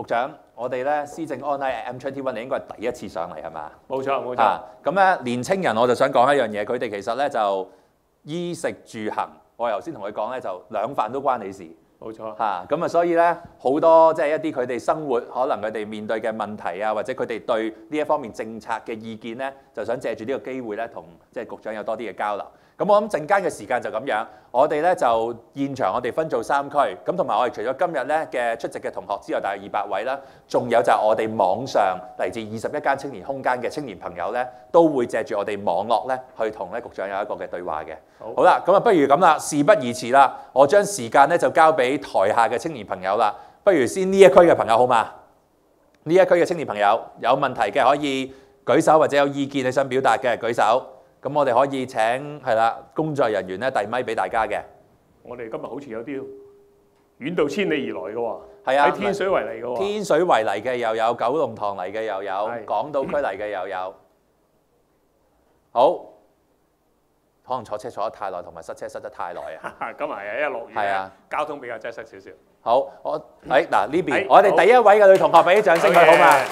長，我哋咧施政 online M21你應該係第一次上嚟係嘛？ 冇錯冇錯。 咁咧年青人我就想講一樣嘢，佢哋其實咧就衣食住行，我頭先同佢講咧就兩飯都關你事。 冇錯咁啊，所以咧好多即係一啲佢哋生活可能佢哋面對嘅問題啊，或者佢哋對呢一方面政策嘅意見咧，就想借住呢個機會咧，同即係局長有多啲嘅交流。咁我諗陣間嘅時間就咁樣，我哋咧就現場我哋分做3區，咁同埋我哋除咗今日咧嘅出席嘅同學之外，大約200位啦，仲有就係我哋網上嚟自21間青年空間嘅青年朋友咧，都會借住我哋網絡咧去同咧局長有一個嘅對話嘅。好啦，咁啊不如咁啦，事不宜遲啦，我將時間咧就交俾台下嘅青年朋友啦。不如先呢一區嘅朋友好嘛？呢一區嘅青年朋友有問題嘅可以舉手，或者有意見你想表達嘅舉手。咁我哋可以請係啦工作人員咧遞咪俾大家嘅。 我哋今日好似有啲遠道千里而來嘅喎， 係啊， 喺天水圍嚟嘅喎。 天水圍嚟嘅又有，九龍塘嚟嘅又有，港島區嚟嘅又有。好，可能坐車坐得太耐，同埋塞車塞得太耐啊。 咁係一落雨咧，交通比較擠塞少少。 好，我嗱呢邊，我哋第一位嘅女同學俾啲掌聲佢好嘛？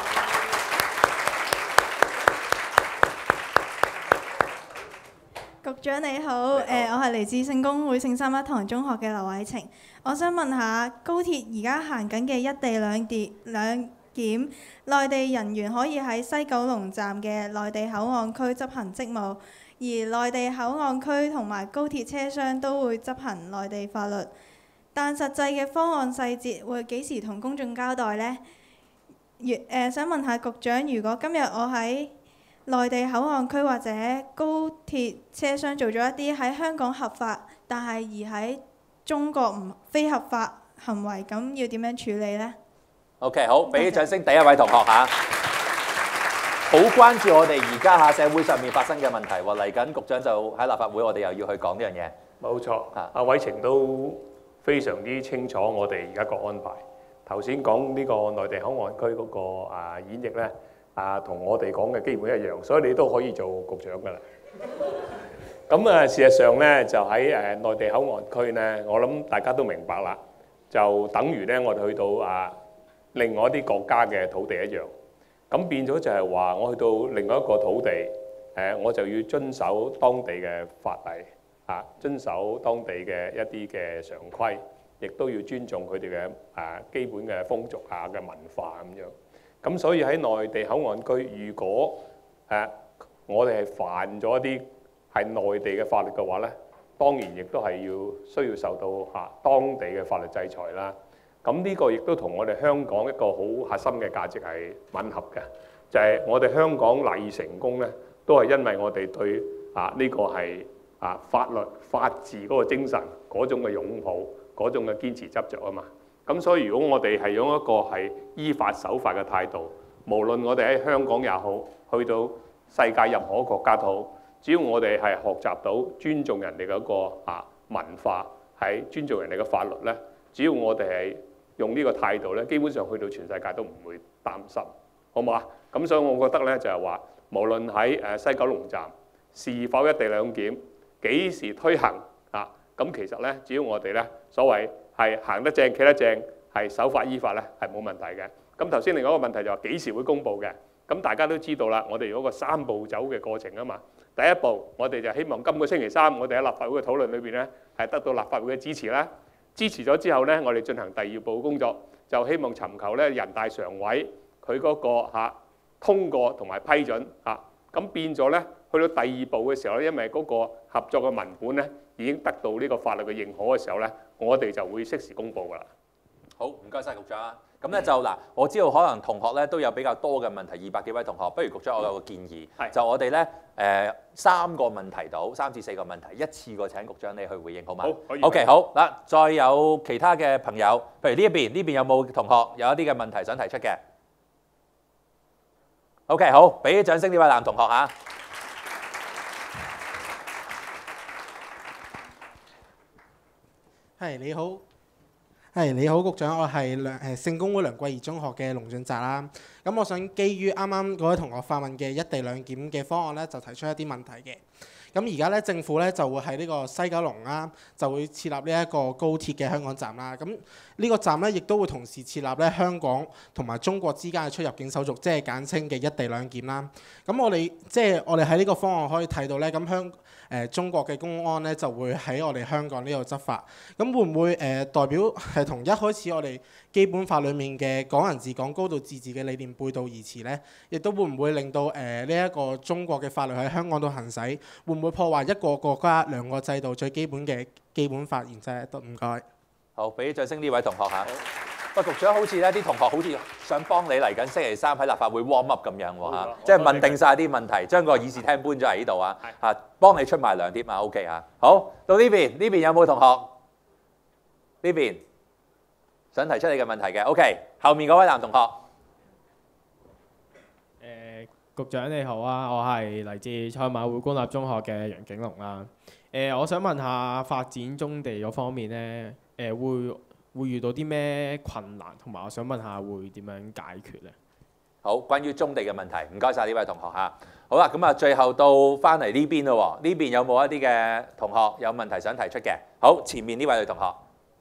局長你好，我係嚟自聖公會聖三一堂中學嘅劉偉晴。我想問下，高鐵而家行緊嘅一地兩檢，內地人員可以喺西九龍站嘅內地口岸區執行職務，而內地口岸區同埋高鐵車廂都會執行內地法律。但實際嘅方案細節會幾時同公眾交代呢？想問下局長，如果今日我喺內地口岸區或者高鐵車廂做咗一啲喺香港合法，但係而喺中國唔非合法行為，咁要點樣處理呢？ OK， 好，俾啲掌聲第一位同學嚇，好關注我哋而家社會上面發生嘅問題喎。嚟緊局長就喺立法會，我哋又要去講呢樣嘢。 冇錯，阿偉晴都非常之清楚我哋而家個安排。頭先講呢個內地口岸區嗰個演繹咧。同我哋講嘅基本一樣，所以你都可以做局長㗎啦。咁事實上咧，就喺內地口岸區咧，我諗大家都明白啦，就等於咧我哋去到另外一啲國家嘅土地一樣。咁變咗就係話，我去到另外一個土地，我就要遵守當地嘅法例，遵守當地嘅一啲嘅常規，亦都要尊重佢哋嘅基本嘅風俗嘅文化咁樣。咁所以喺內地口岸區，如果我哋係犯咗一啲係內地嘅法律嘅話咧，當然亦都係需要受到當地嘅法律制裁啦。咁呢個亦都同我哋香港一個好核心嘅價值係吻合嘅，就係我哋香港賴以成功咧，都係因為我哋對呢個係法律法治嗰個精神嗰種嘅擁抱，嗰種嘅堅持執着啊嘛。咁所以如果我哋係用一個係依法守法嘅態度，無論我哋喺香港也好，去到世界任何國家都好，只要我哋係學習到尊重人哋嗰個文化，係尊重人哋嘅法律咧，只要我哋係用呢個態度咧，基本上去到全世界都唔會擔心，好唔好啊？咁所以我覺得咧就係話，無論喺西九龍站是否一地兩檢，幾時推行咁其實咧，只要我哋咧所謂係行得正、企得正，係守法依法咧，係冇問題嘅。咁頭先另外一個問題就話幾時會公佈嘅？咁大家都知道啦，我哋有個3步走嘅過程啊嘛。第一步，我哋就希望今個星期3，我哋喺立法會嘅討論裏邊咧，係得到立法會嘅支持啦。支持咗之後咧，我哋進行第2步工作，就希望尋求咧人大常委佢嗰個通過同埋批准咁變咗咧，去到第2步嘅時候咧，因為嗰個合作嘅文本咧已經得到呢個法律嘅認可嘅時候咧，我哋就會適時公佈㗎啦。 好，唔該晒局長。咁咧就嗱，我知道可能同學咧都有比較多嘅問題，200幾位同學，不如局長我有個建議，就我哋咧3個問題到3至4個問題，一次過請局長你去回應好嗎？好，可以。OK， 好嗱，再有其他嘅朋友，譬如呢邊有冇同學有一啲嘅問題想提出嘅 ？OK， 好，俾啲掌聲呢位男同學嚇。 係你好。係你好，局長，我係聖公會梁桂怡中學嘅龍俊澤啦。咁我想基於啱啱嗰位同學發問嘅一地兩檢嘅方案咧，就提出一啲問題嘅。 咁而家咧政府咧就會喺呢個西九龍啦，就會設立呢一個高鐵嘅香港站啦。咁呢個站咧亦都會同時設立咧香港同埋中國之間嘅出入境手續，即係簡稱嘅一地兩檢啦。咁我哋喺呢個方案可以睇到咧，咁中國嘅公安咧就會喺我哋香港呢度執法。咁會唔會代表係同一開始我哋基本法裡面嘅港人治港、高度自治嘅理念背道而馳呢？亦都會唔會令到呢一個中國嘅法律喺香港度行使，會唔會破壞一個國家兩個制度最基本嘅基本法原則？唔該。 好，俾掌聲呢位同學嚇。喂，局長好似咧啲同學好似想幫你嚟緊星期三喺立法會 warm up 咁樣喎嚇，即係問定晒啲問題，將個議事廳搬咗喺呢度啊嚇，幫你出埋糧添啊 OK 啊。好，到呢邊有冇同學？呢邊想提出你嘅問題嘅 OK， 後面嗰位男同學。 局長你好啊，我係嚟自賽馬會官立中學嘅楊景龍啦。我想問下發展棕地嗰方面咧，會遇到啲咩困難，同埋我想問下會點樣解決咧？ 好，關於棕地嘅問題，唔該晒呢位同學嚇。好啦，咁啊，最後到翻嚟呢邊咯喎，呢邊有冇一啲嘅同學有問題想提出嘅？好，前面呢位女同學，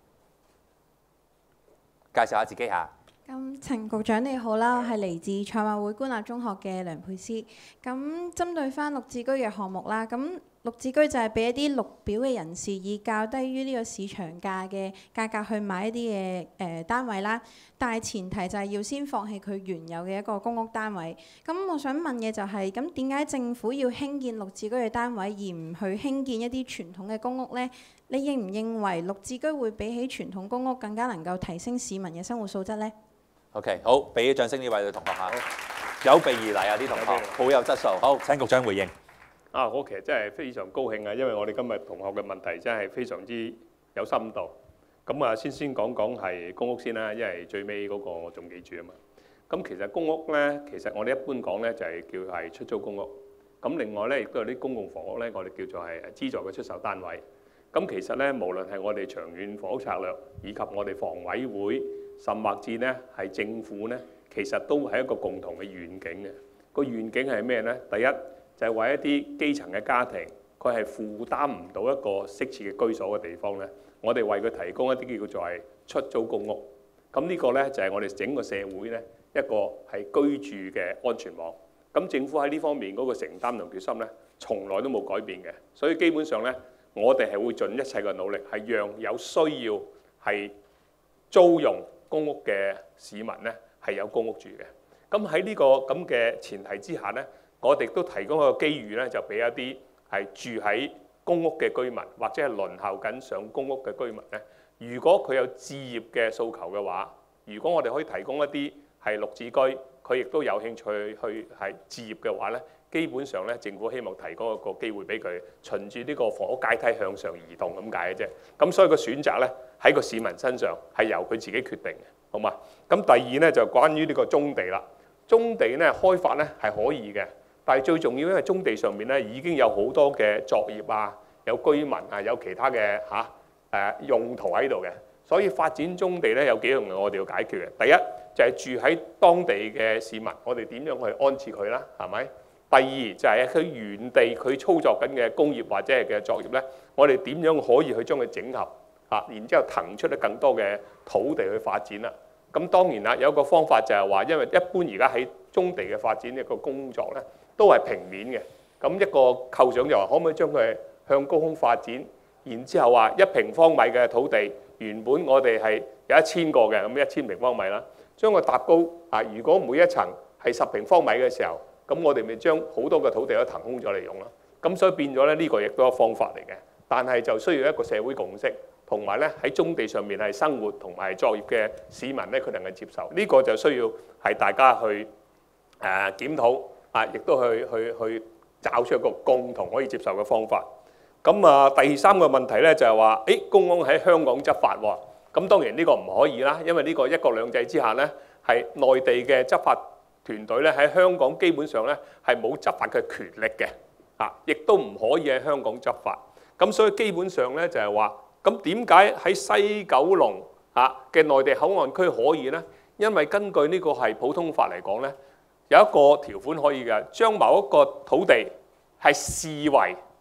介紹下自己嚇。 咁陳局長你好啦，我係嚟自賽馬會官立中學嘅梁佩斯。咁針對翻綠置居嘅項目啦，咁綠置居就係俾一啲綠表嘅人士以較低於呢個市場價嘅價格去買一啲嘅單位啦。但係前提就係要先放棄佢原有嘅一個公屋單位。咁我想問嘅就係，咁點解政府要興建綠置居嘅單位，而唔去興建一啲傳統嘅公屋呢？你認唔認為綠置居會比起傳統公屋更加能夠提升市民嘅生活素質呢？ OK， 好，俾掌聲呢位女同學嚇，有備而嚟啊！啲同學好有質素。好，請局長回應。 我其實真係非常高興啊，因為我哋今日同學嘅問題真係非常之有深度。咁啊，先講講係公屋先啦，因為最尾嗰個我仲記住啊嘛。咁其實公屋咧，其實我哋一般講咧就係叫係出租公屋。咁另外咧，亦都有啲公共房屋咧，我哋叫做係資助嘅出售單位。咁其實咧，無論係我哋長遠房屋策略，以及我哋房委會，甚或至咧係政府咧，其實都係一個共同嘅願景嘅。個願景係咩咧？第一就係為一啲基層嘅家庭，佢係負擔唔到一個適切嘅居所嘅地方咧，我哋為佢提供一啲叫做係出租公屋。咁呢個咧就係我哋整個社會咧一個係居住嘅安全網。咁政府喺呢方面嗰個承擔同決心咧，從來都冇改變嘅。所以基本上咧，我哋係會盡一切嘅努力，係讓有需要係租用公屋嘅市民咧係有公屋住嘅。咁喺呢個咁嘅前提之下咧，我哋都提供一個機遇咧，就俾一啲係住喺公屋嘅居民，或者係輪候緊上公屋嘅居民咧。如果佢有置業嘅訴求嘅話，如果我哋可以提供一啲係綠置居，佢亦都有興趣去係置業嘅話咧，基本上咧政府希望提供一個機會俾佢，循住呢個房屋階梯向上移動咁解嘅啫。咁所以個選擇咧喺個市民身上係由佢自己決定嘅，好嘛？咁第二咧就關於呢個棕地啦。棕地咧開發咧係可以嘅，但係最重要因為棕地上面咧已經有好多嘅作業啊，有居民啊，有其他嘅用途喺度嘅，所以發展棕地咧有幾樣嘢我哋要解決嘅。第一就係住喺當地嘅市民，我哋點樣去安置佢啦？係咪？第二就係佢原地佢操作緊嘅工業或者係嘅作業咧，我哋點樣可以去將佢整合啊？然之後騰出咧更多嘅土地去發展啦。咁當然啦，有一個方法就係話，因為一般而家喺棕地嘅發展一個工作咧，都係平面嘅。咁一個構想就話，可唔可以將佢向高空發展？然之後話1平方米嘅土地，原本我哋係有1000個嘅，咁1000平方米啦，將佢搭高啊！如果每一層係10平方米嘅時候，咁我哋咪將好多嘅土地都騰空咗嚟用啦。咁所以變咗咧，呢個亦都係方法嚟嘅，但係就需要一個社會共識。同埋咧喺棕地上面係生活同埋作業嘅市民咧，佢能夠接受呢個就需要係大家去檢討啊，亦都去找出一個共同可以接受嘅方法。咁啊，第三個問題咧就係話，公安喺香港執法喎。咁當然呢個唔可以啦，因為呢個一國兩制之下咧，係內地嘅執法團隊咧喺香港基本上咧係冇執法嘅權力嘅，亦都唔可以喺香港執法。咁所以基本上咧就係話。咁點解喺西九龍嘅內地口岸區可以呢？因為根據呢個係普通法嚟講呢，有一個條款可以嘅，將某一個土地係視為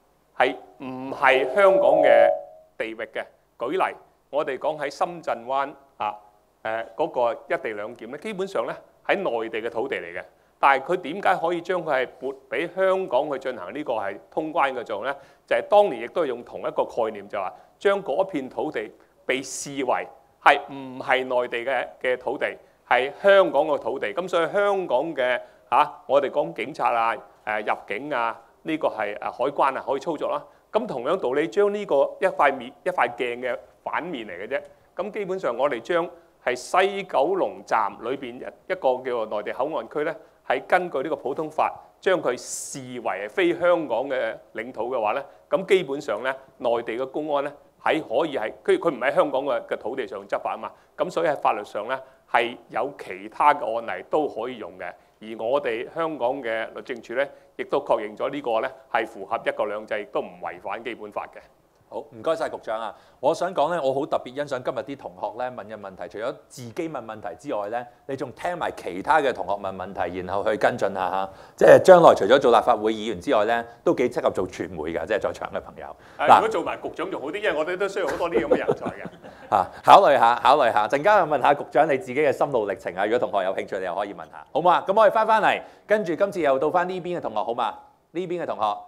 係唔係香港嘅地域嘅。舉例，我哋講喺深圳灣嗰個一地兩檢咧，基本上咧喺內地嘅土地嚟嘅。但係佢點解可以將佢係撥俾香港去進行呢個係通關嘅作用咧？就係當年亦都係用同一個概念，就話將嗰片土地被視為係唔係內地嘅土地，係香港嘅土地。咁所以香港嘅我哋講警察入境呢個係海關可以操作啦。咁同樣道理，將呢個一塊鏡嘅反面嚟嘅啫。咁基本上我哋將係西九龍站裏邊一個叫做內地口岸區咧，係根據呢個普通法將佢視為非香港嘅領土嘅話咧，咁基本上咧內地嘅公安咧係可以係佢唔喺香港嘅土地上執法啊嘛，咁所以喺法律上咧係有其他嘅案例都可以用嘅，而我哋香港嘅律政處咧亦都確認咗呢個咧係符合一國兩制，亦都唔違反基本法嘅。 好，唔該晒局長啊！我想講咧，我好特別欣賞今日啲同學咧問嘅問題，除咗自己問問題之外咧，你仲聽埋其他嘅同學問問題，然後去跟進下嚇。即係將來除咗做立法會議員之外咧，都幾適合做傳媒㗎，即係在場嘅朋友。 如果做埋局長仲好啲，因為我哋都需要好多啲咁嘅人才嘅。 考慮下，陣間問下局長你自己嘅心路歷程啊！如果同學有興趣，你又可以問下，好嘛？咁我哋翻嚟，跟住今次又到翻呢邊嘅同學，好嘛？呢邊嘅同學。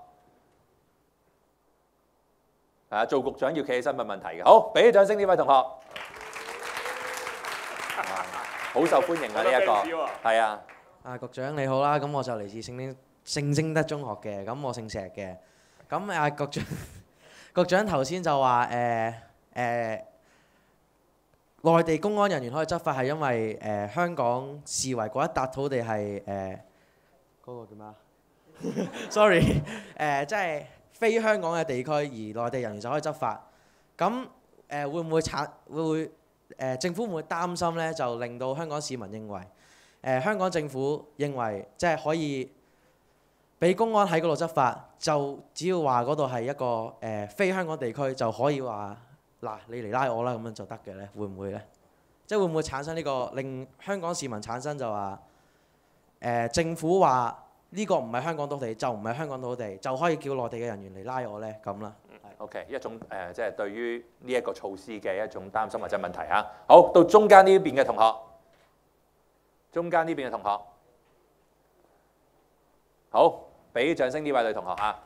做局長要企起身問問題嘅，好，俾啲掌聲呢位同學，好受歡迎啊呢一個，係啊。 局長你好啦，咁我就嚟自聖貞德中學嘅，咁我姓石嘅，咁局長頭先就話內地公安人員可以執法係因為香港視為嗰一笪土地係嗰個叫咩啊？sorry， 即係非香港嘅地區，而內地人員就可以執法。咁會唔會政府會唔會擔心呢？就令到香港市民認為香港政府認為即係可以俾公安喺嗰度執法，就只要話嗰度係一個非香港地區就可以話嗱你嚟拉我啦咁樣就得嘅呢？會唔會呢？即係會唔會產生呢個令香港市民產生就話政府話？呢個唔係香港土地，就唔係香港土地，就可以叫內地嘅人員嚟拉我呢？咁啦。 OK， 一種即係對於呢一個措施嘅一種擔心或者問題啊。好，到中間呢邊嘅同學，好，俾掌聲呢位女同學啊。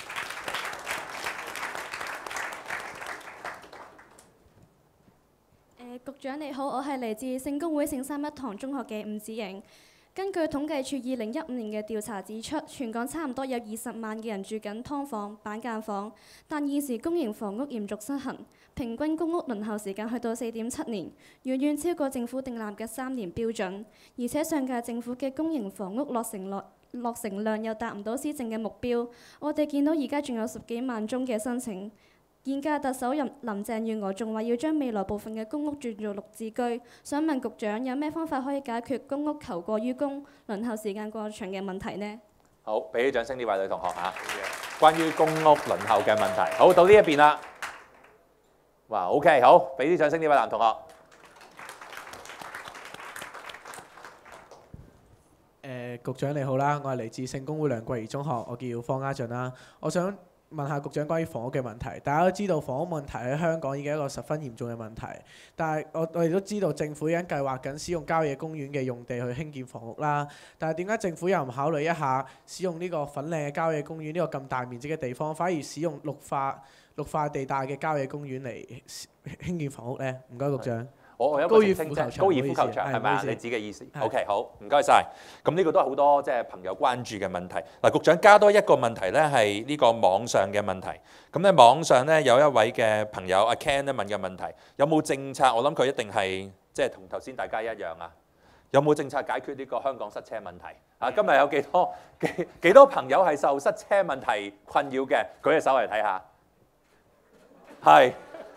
局長你好，我係嚟自聖公會聖三一堂中學嘅伍子瑩。根據統計處2015年嘅調查指出，全港差唔多有20萬嘅人住緊劏房、板間房，但現時公營房屋嚴重失衡，平均公屋輪候時間去到4.7年，遠遠超過政府訂立嘅3年標準。而且上屆政府嘅公營房屋落成量又達唔到施政嘅目標。我哋見到而家仲有10幾萬宗嘅申請。現屆特首林鄭月娥仲話要將未來部分嘅公屋轉做綠置居，想問局長有咩方法可以解決公屋求過於供、輪候時間過長嘅問題呢？ 好，俾啲掌聲呢位女同學啊！關於公屋輪候嘅問題，好，到呢一邊啦。哇 ，OK， 好，俾啲掌聲呢位男同學。 局長你好啦，我係嚟自聖公會梁桂怡中學，我叫方家俊啦，我想問下局長關於房屋嘅問題。大家都知道房屋問題喺香港已經係一個十分嚴重嘅問題，但係我哋都知道政府已經計劃緊使用郊野公園嘅用地去興建房屋啦。但係點解政府又唔考慮一下使用呢個粉嶺嘅郊野公園呢個咁大面積嘅地方，反而使用綠化地帶嘅郊野公園嚟興建房屋呢？唔該，局長。 我有一個澄清啫，高爾夫球場係咪啊？你指嘅意思 ？OK， 好，唔該晒。咁呢個都係好多即係朋友關注嘅問題。嗱，局長加多一個問題咧，係呢個網上嘅問題。咁咧網上咧有一位嘅朋友阿 Ken 咧問嘅問題，有冇政策？我諗佢一定係即係同頭先大家一樣啊。有冇政策解決呢個香港塞車問題？啊，今日有幾多朋友係受塞車問題困擾嘅？舉隻手嚟睇下。係。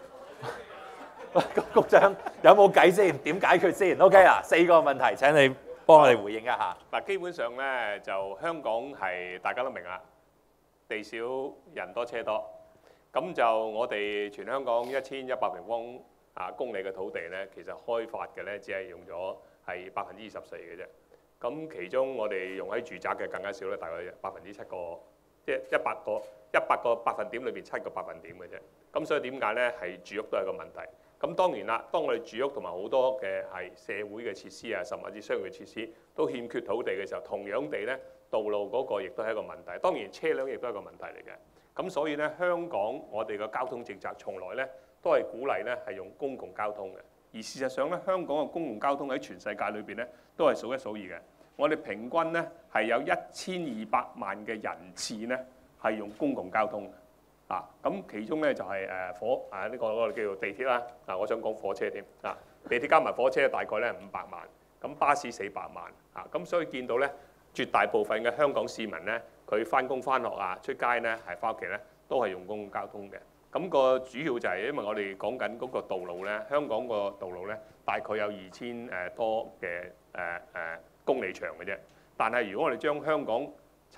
局長有冇計先？點解決先 ？OK 啦，4個問題請你幫我哋回應一下。 嗱，基本上咧就香港係大家都明啦，地少人多車多，咁就我哋全香港1100平方公里嘅土地咧，其實開發嘅咧只係用咗係24%嘅啫。咁其中我哋用喺住宅嘅更加少咧，大概7%，即係 100個百分點裏邊7個百分點嘅啫。咁所以點解呢？係住屋都係個問題。咁當然啦，當我哋住屋同埋好多嘅係社會嘅設施啊，甚至商業設施都欠缺土地嘅時候，同樣地呢，道路嗰個亦都係一個問題。當然車輛亦都係一個問題嚟嘅。咁所以呢，香港我哋嘅交通政策從來呢都係鼓勵呢係用公共交通嘅。而事實上呢，香港嘅公共交通喺全世界裏邊呢都係數一數二嘅。我哋平均呢係有1200萬嘅人次呢係用公共交通。咁其中咧就係呢個我哋叫做地鐵啦。我想講火車添。地鐵加埋火車大概咧500萬，咁巴士400萬。咁所以見到咧，絕大部分嘅香港市民咧，佢翻工翻學啊，出街咧係翻屋企咧，都係用公共交通嘅。咁個主要就係因為我哋講緊嗰個道路咧，香港個道路咧大概有2000多嘅公里長嘅啫。但係如果我哋將香港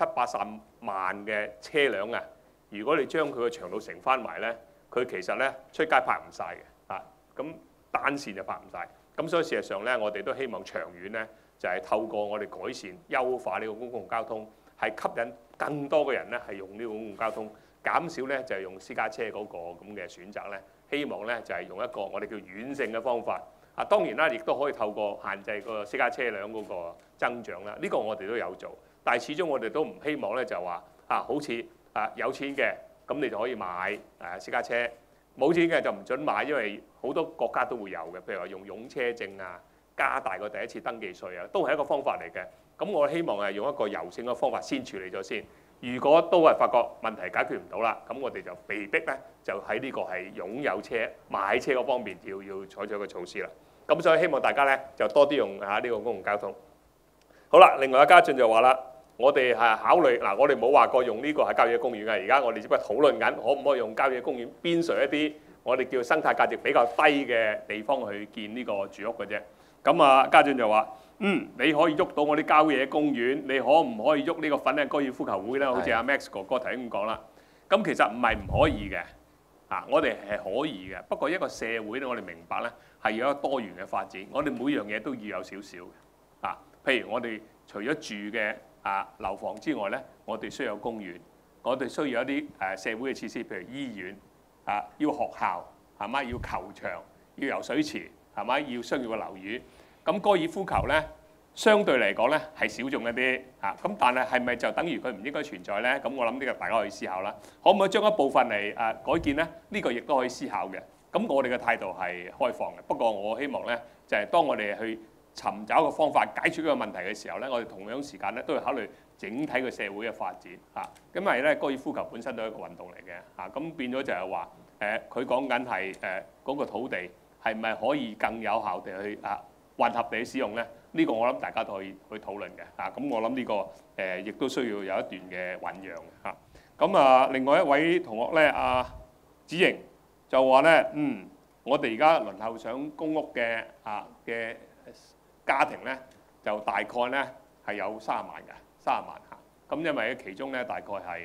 780萬嘅車輛啊，如果你將佢個長度乘翻埋咧，佢其實咧出街泊唔晒嘅。咁單線就泊唔晒。咁所以事實上咧，我哋都希望長遠咧，就係透過我哋改善優化呢個公共交通，係吸引更多嘅人咧係用呢個公共交通，減少咧就係用私家車嗰個咁嘅選擇咧。希望咧就係用一個我哋叫軟性嘅方法。當然啦，亦都可以透過限制個私家車輛嗰個增長啦。呢個我哋都有做，但係始終我哋都唔希望咧就話好似有錢嘅咁你就可以買私家車，冇錢嘅就唔準買，因為好多國家都會有嘅，譬如話用擁車證啊，加大個第一次登記稅啊，都係一個方法嚟嘅。咁我希望係用一個柔性嘅方法先處理咗先。如果都係發覺問題解決唔到啦，咁我哋就被逼咧就喺呢個係擁有車買車嗰方面要採取一個措施啦。咁所以希望大家咧就多啲用呢個公共交通。好啦，另外家俊就話啦。我哋係考慮我哋冇話過用呢個係郊野公園嘅。而家我哋只不過討論緊可唔可以用郊野公園邊陲一啲我哋叫生態價值比較低嘅地方去建呢個住屋嘅啫。咁家俊就話：你可以喐到我啲郊野公園，你可唔可以喐呢個粉嶺高爾夫球會咧？好似阿 Max 哥哥頭先咁講啦。咁其實唔係唔可以嘅，我哋係可以嘅。不過一個社會咧，我哋明白咧係要有一個多元嘅發展。我哋每樣嘢都要有少少嘅。譬如我哋除咗住嘅樓房之外咧，我哋需要有公園，我哋需要一啲社會嘅設施，譬如醫院要學校係咪？要球場，要游水池係咪？要商業嘅樓宇。咁高爾夫球咧，相對嚟講咧係小眾一啲咁，但係咪就等於佢唔應該存在咧？咁我諗呢個大家可以思考啦。可唔可以將一部分嚟改建咧？呢個亦都可以思考嘅。咁我哋嘅態度係開放嘅。不過我希望咧，就係當我哋去尋找個方法解決呢個問題嘅時候咧，我哋同樣時間咧都要考慮整體嘅社會嘅發展因為咧高爾夫球本身都係一個運動嚟嘅咁變咗就係話佢講緊係嗰個土地係咪可以更有效地去混合地使用咧？呢個我諗大家都可以去討論嘅咁我諗呢個亦都需要有一段嘅醖釀咁另外一位同學咧子瑩就話咧我哋而家輪候上公屋嘅家庭咧就大概咧係有30萬嘅，30萬咁因為其中咧大概係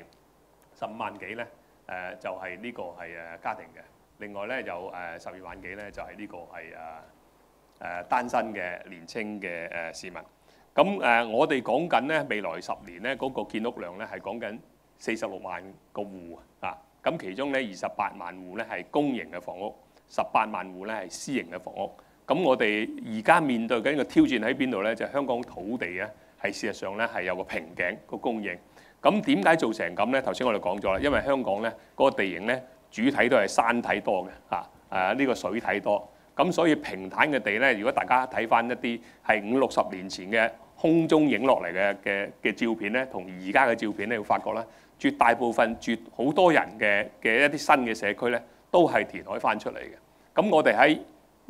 15萬幾咧就係呢個係家庭嘅，另外咧有12萬幾咧就係呢個係單身嘅年青嘅市民。咁我哋講緊咧未來10年咧嗰個建屋量咧係講緊46萬個戶咁其中咧28萬戶咧係公營嘅房屋，18萬戶咧係私營嘅房屋。咁我哋而家面對緊個挑戰喺邊度咧？就係香港土地咧係事實上咧係有個瓶頸個供應。咁點解做成咁咧？頭先我哋講咗啦，因為香港咧嗰個地形咧主體都係山體多嘅呢個水體多。咁所以平坦嘅地咧，如果大家睇翻一啲係50、60年前嘅空中影落嚟嘅照片咧，同而家嘅照片咧，會發覺咧絕大部分好多人嘅一啲新嘅社區咧，都係填海翻出嚟嘅。咁我哋喺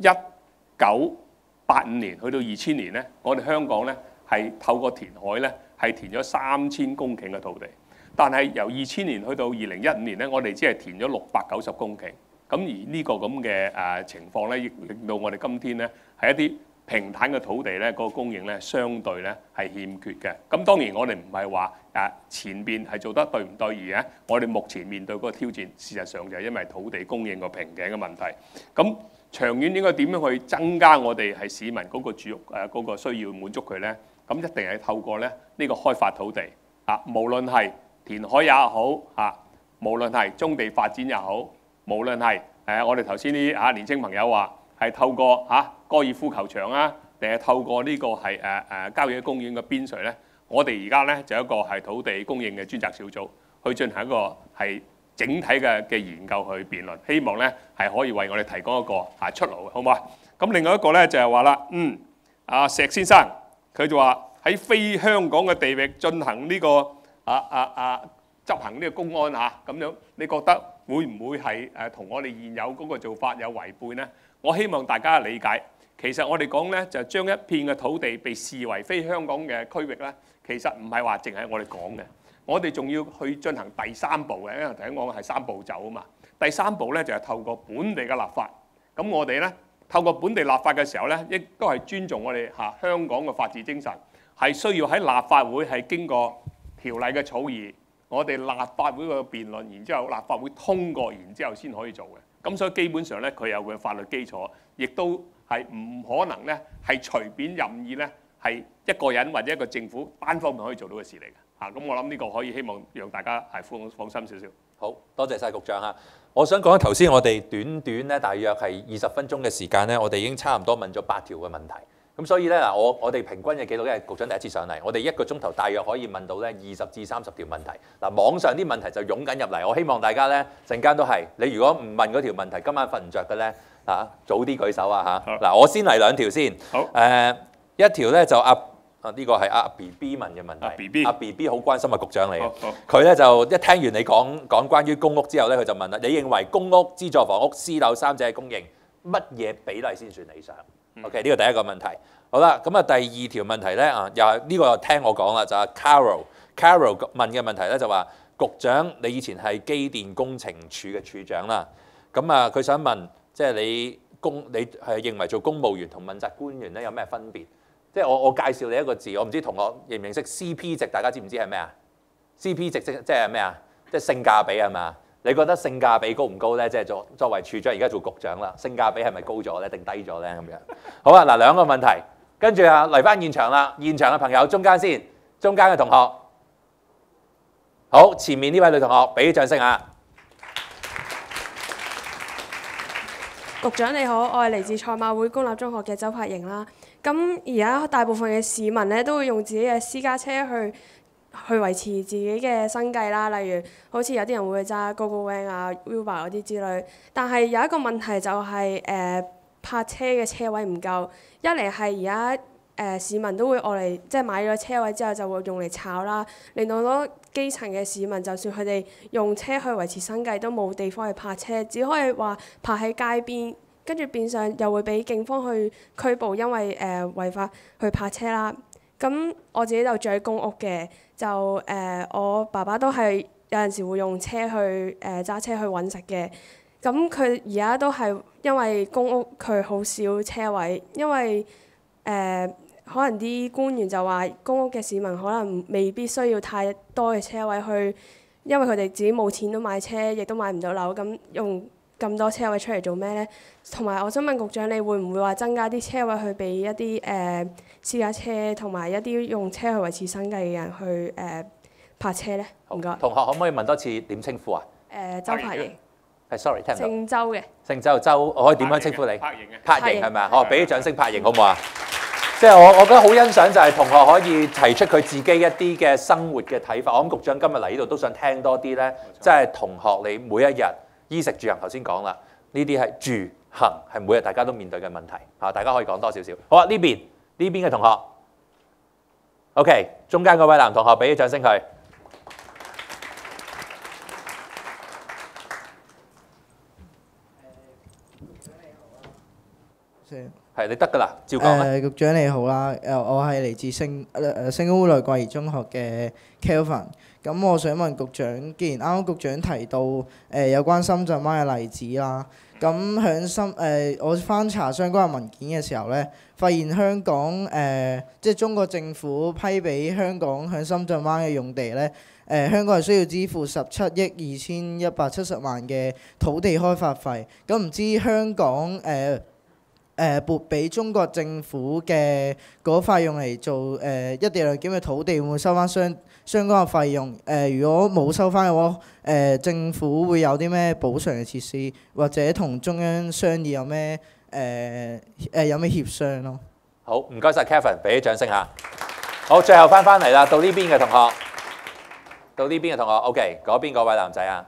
1985年去到2000年咧，我哋香港咧係透過填海咧係填咗3000公頃嘅土地，但係由2000年去到2015年咧，我哋只係填咗690公頃。咁而呢個咁嘅情況咧，亦令到我哋今天咧係一啲平坦嘅土地咧，個供應咧相對咧係欠缺嘅。咁當然我哋唔係話前邊係做得對唔對，而我哋目前面對嗰個挑戰，事實上就係因為土地供應個瓶頸嘅問題。咁長遠應該點樣去增加我哋係市民嗰個住屋嗰個需要滿足佢咧？咁一定係透過咧呢個開發土地無論係填海也好無無論係棕地發展又好，無論係我哋頭先啲年青朋友話係透過高爾夫球場啊，定係透過呢個係郊野公園嘅邊陲咧，我哋而家咧就有一個係土地供應嘅專責小組去進行一個係整體嘅研究去辯論，希望咧係可以為我哋提供一個出路，好唔好啊？咁另外一個咧就係話啦，阿石先生佢就話喺非香港嘅地域進行呢個執行呢個公安咁樣，你覺得會唔會係同我哋現有嗰個做法有違背呢？我希望大家理解，其實我哋講咧就將一片嘅土地被視為非香港嘅區域咧，其實唔係話淨係我哋講嘅，我哋仲要去進行第三步嘅，因為頭先講係3步走啊嘛。第3步咧就係透過本地嘅立法，咁我哋咧透過本地立法嘅時候咧，亦都係尊重我哋香港嘅法治精神，係需要喺立法會係經過條例嘅草擬，我哋立法會嘅辯論，然之後立法會通過，然之後先可以做嘅。咁所以基本上咧，佢有佢嘅法律基礎，亦都係唔可能咧係隨便任意咧係一個人或者一個政府單方面可以做到嘅事嚟嘅。咁我諗呢個可以希望讓大家係放心少少。 好多謝晒局長嚇。我想講頭先我哋短短咧大約係20分鐘嘅時間咧，我哋已經差唔多問咗8條嘅問題。咁所以咧嗱，我哋平均嘅記錄，因為局長第一次上嚟，我哋1個鐘頭大約可以問到咧20至30條問題。嗱，網上啲問題就湧緊入嚟，我希望大家咧陣間都係，你如果唔問嗰條問題，今晚瞓唔着嘅咧早啲舉手啊嚇。嗱，我先嚟2條先。好。一條咧就呢個係阿 BB 問嘅問題。阿 BB 好關心啊局長嚟嘅。佢咧就一聽完你講關於公屋之後咧，佢就問啦：你認為公屋、資助房屋、私樓3者嘅供應乜嘢比例先算理想？OK， 呢個第一個問題。好啦，咁第2條問題咧又係呢個聽我講啦，就係 Carol 問嘅問題咧就話：局長你以前係機電工程處嘅處長啦，咁佢想問，即係你係認為做公務員同問責官員咧有咩分別？即係我介紹你一個字，我唔知同學認唔認識 CP 值，大家知唔知係咩啊 ？CP 值即係咩啊？即係性價比係嘛？你覺得性價比高唔高咧？即係作為處長而家做局長啦，性價比係咪高咗咧，定低咗咧咁樣？好啊，嗱2個問題，跟住嚟翻現場啦，現場嘅朋友中間先，中間嘅同學，好，前面呢位女同學俾啲掌聲啊！ 局長你好，我係嚟自賽馬會公立中學嘅周柏瑩啦。咁而家大部分嘅市民咧都會用自己嘅私家車去維持自己嘅生計啦，例如好似有啲人會揸 GoGoVan 啊、Uber 嗰啲之類。但係有一個問題就係泊車嘅車位唔夠，一嚟係而家市民都會嚟即係買咗車位之後就會用嚟炒啦，令到好多基層嘅市民就算佢哋用車去維持生計都冇地方去泊車，只可以話泊喺街邊。跟住變相又會俾警方去拘捕，因為違法去泊車啦。咁我自己就住喺公屋嘅，就我爸爸都係有陣時會用車去揸車去揾食嘅。咁佢而家都係因為公屋佢好少車位，因為可能啲官員就話公屋嘅市民可能未必需要太多嘅車位去，因為佢哋自己冇錢都買車，亦都買唔到樓，咁用咁多車位出嚟做咩呢？同埋我想問局長，你會唔會話增加啲車位去俾一啲私家車同埋一啲用車去維持生計嘅人去泊車呢？唔該。 同學可唔可以問多次點稱呼啊？ 周柏瑩。 sorry 聽唔到。 姓周嘅。 姓周，我可以點樣稱呼你？ 柏瑩嘅。 柏瑩係咪啊？好，俾啲掌聲柏瑩好唔好啊？即係我覺得好欣賞就係同學可以提出佢自己一啲嘅生活嘅睇法。我諗局長今日嚟呢度都想聽多啲咧，即係同學你每一日衣食住行頭先講啦，呢啲係住行係每日大家都面對嘅問題嚇，大家可以講多少少。好啊，呢邊嘅同學 ，OK， 中間嗰位男同學俾啲掌聲佢。係你得㗎啦，照講。 局長你好啦，我係嚟自聖公會雷桂怡中學嘅 Kelvin。咁我想問局長，既然啱啱局長提到有關深圳灣嘅例子啦，咁響我翻查相關嘅文件嘅時候咧，發現香港即係中國政府批俾香港響深圳灣嘅用地咧，香港係需要支付17億2170萬嘅土地開發費。咁唔知香港撥俾中國政府嘅嗰塊用嚟做一地兩檢嘅土地，會唔會收翻相關嘅費用？如果冇收翻嘅話，政府會有啲咩補償嘅設施，或者同中央商議有咩有咩協商咯？ 好，唔該晒 Kevin， 俾啲掌聲嚇。好，最後翻嚟啦，到呢邊嘅同學，OK， 嗰邊嗰位男仔啊。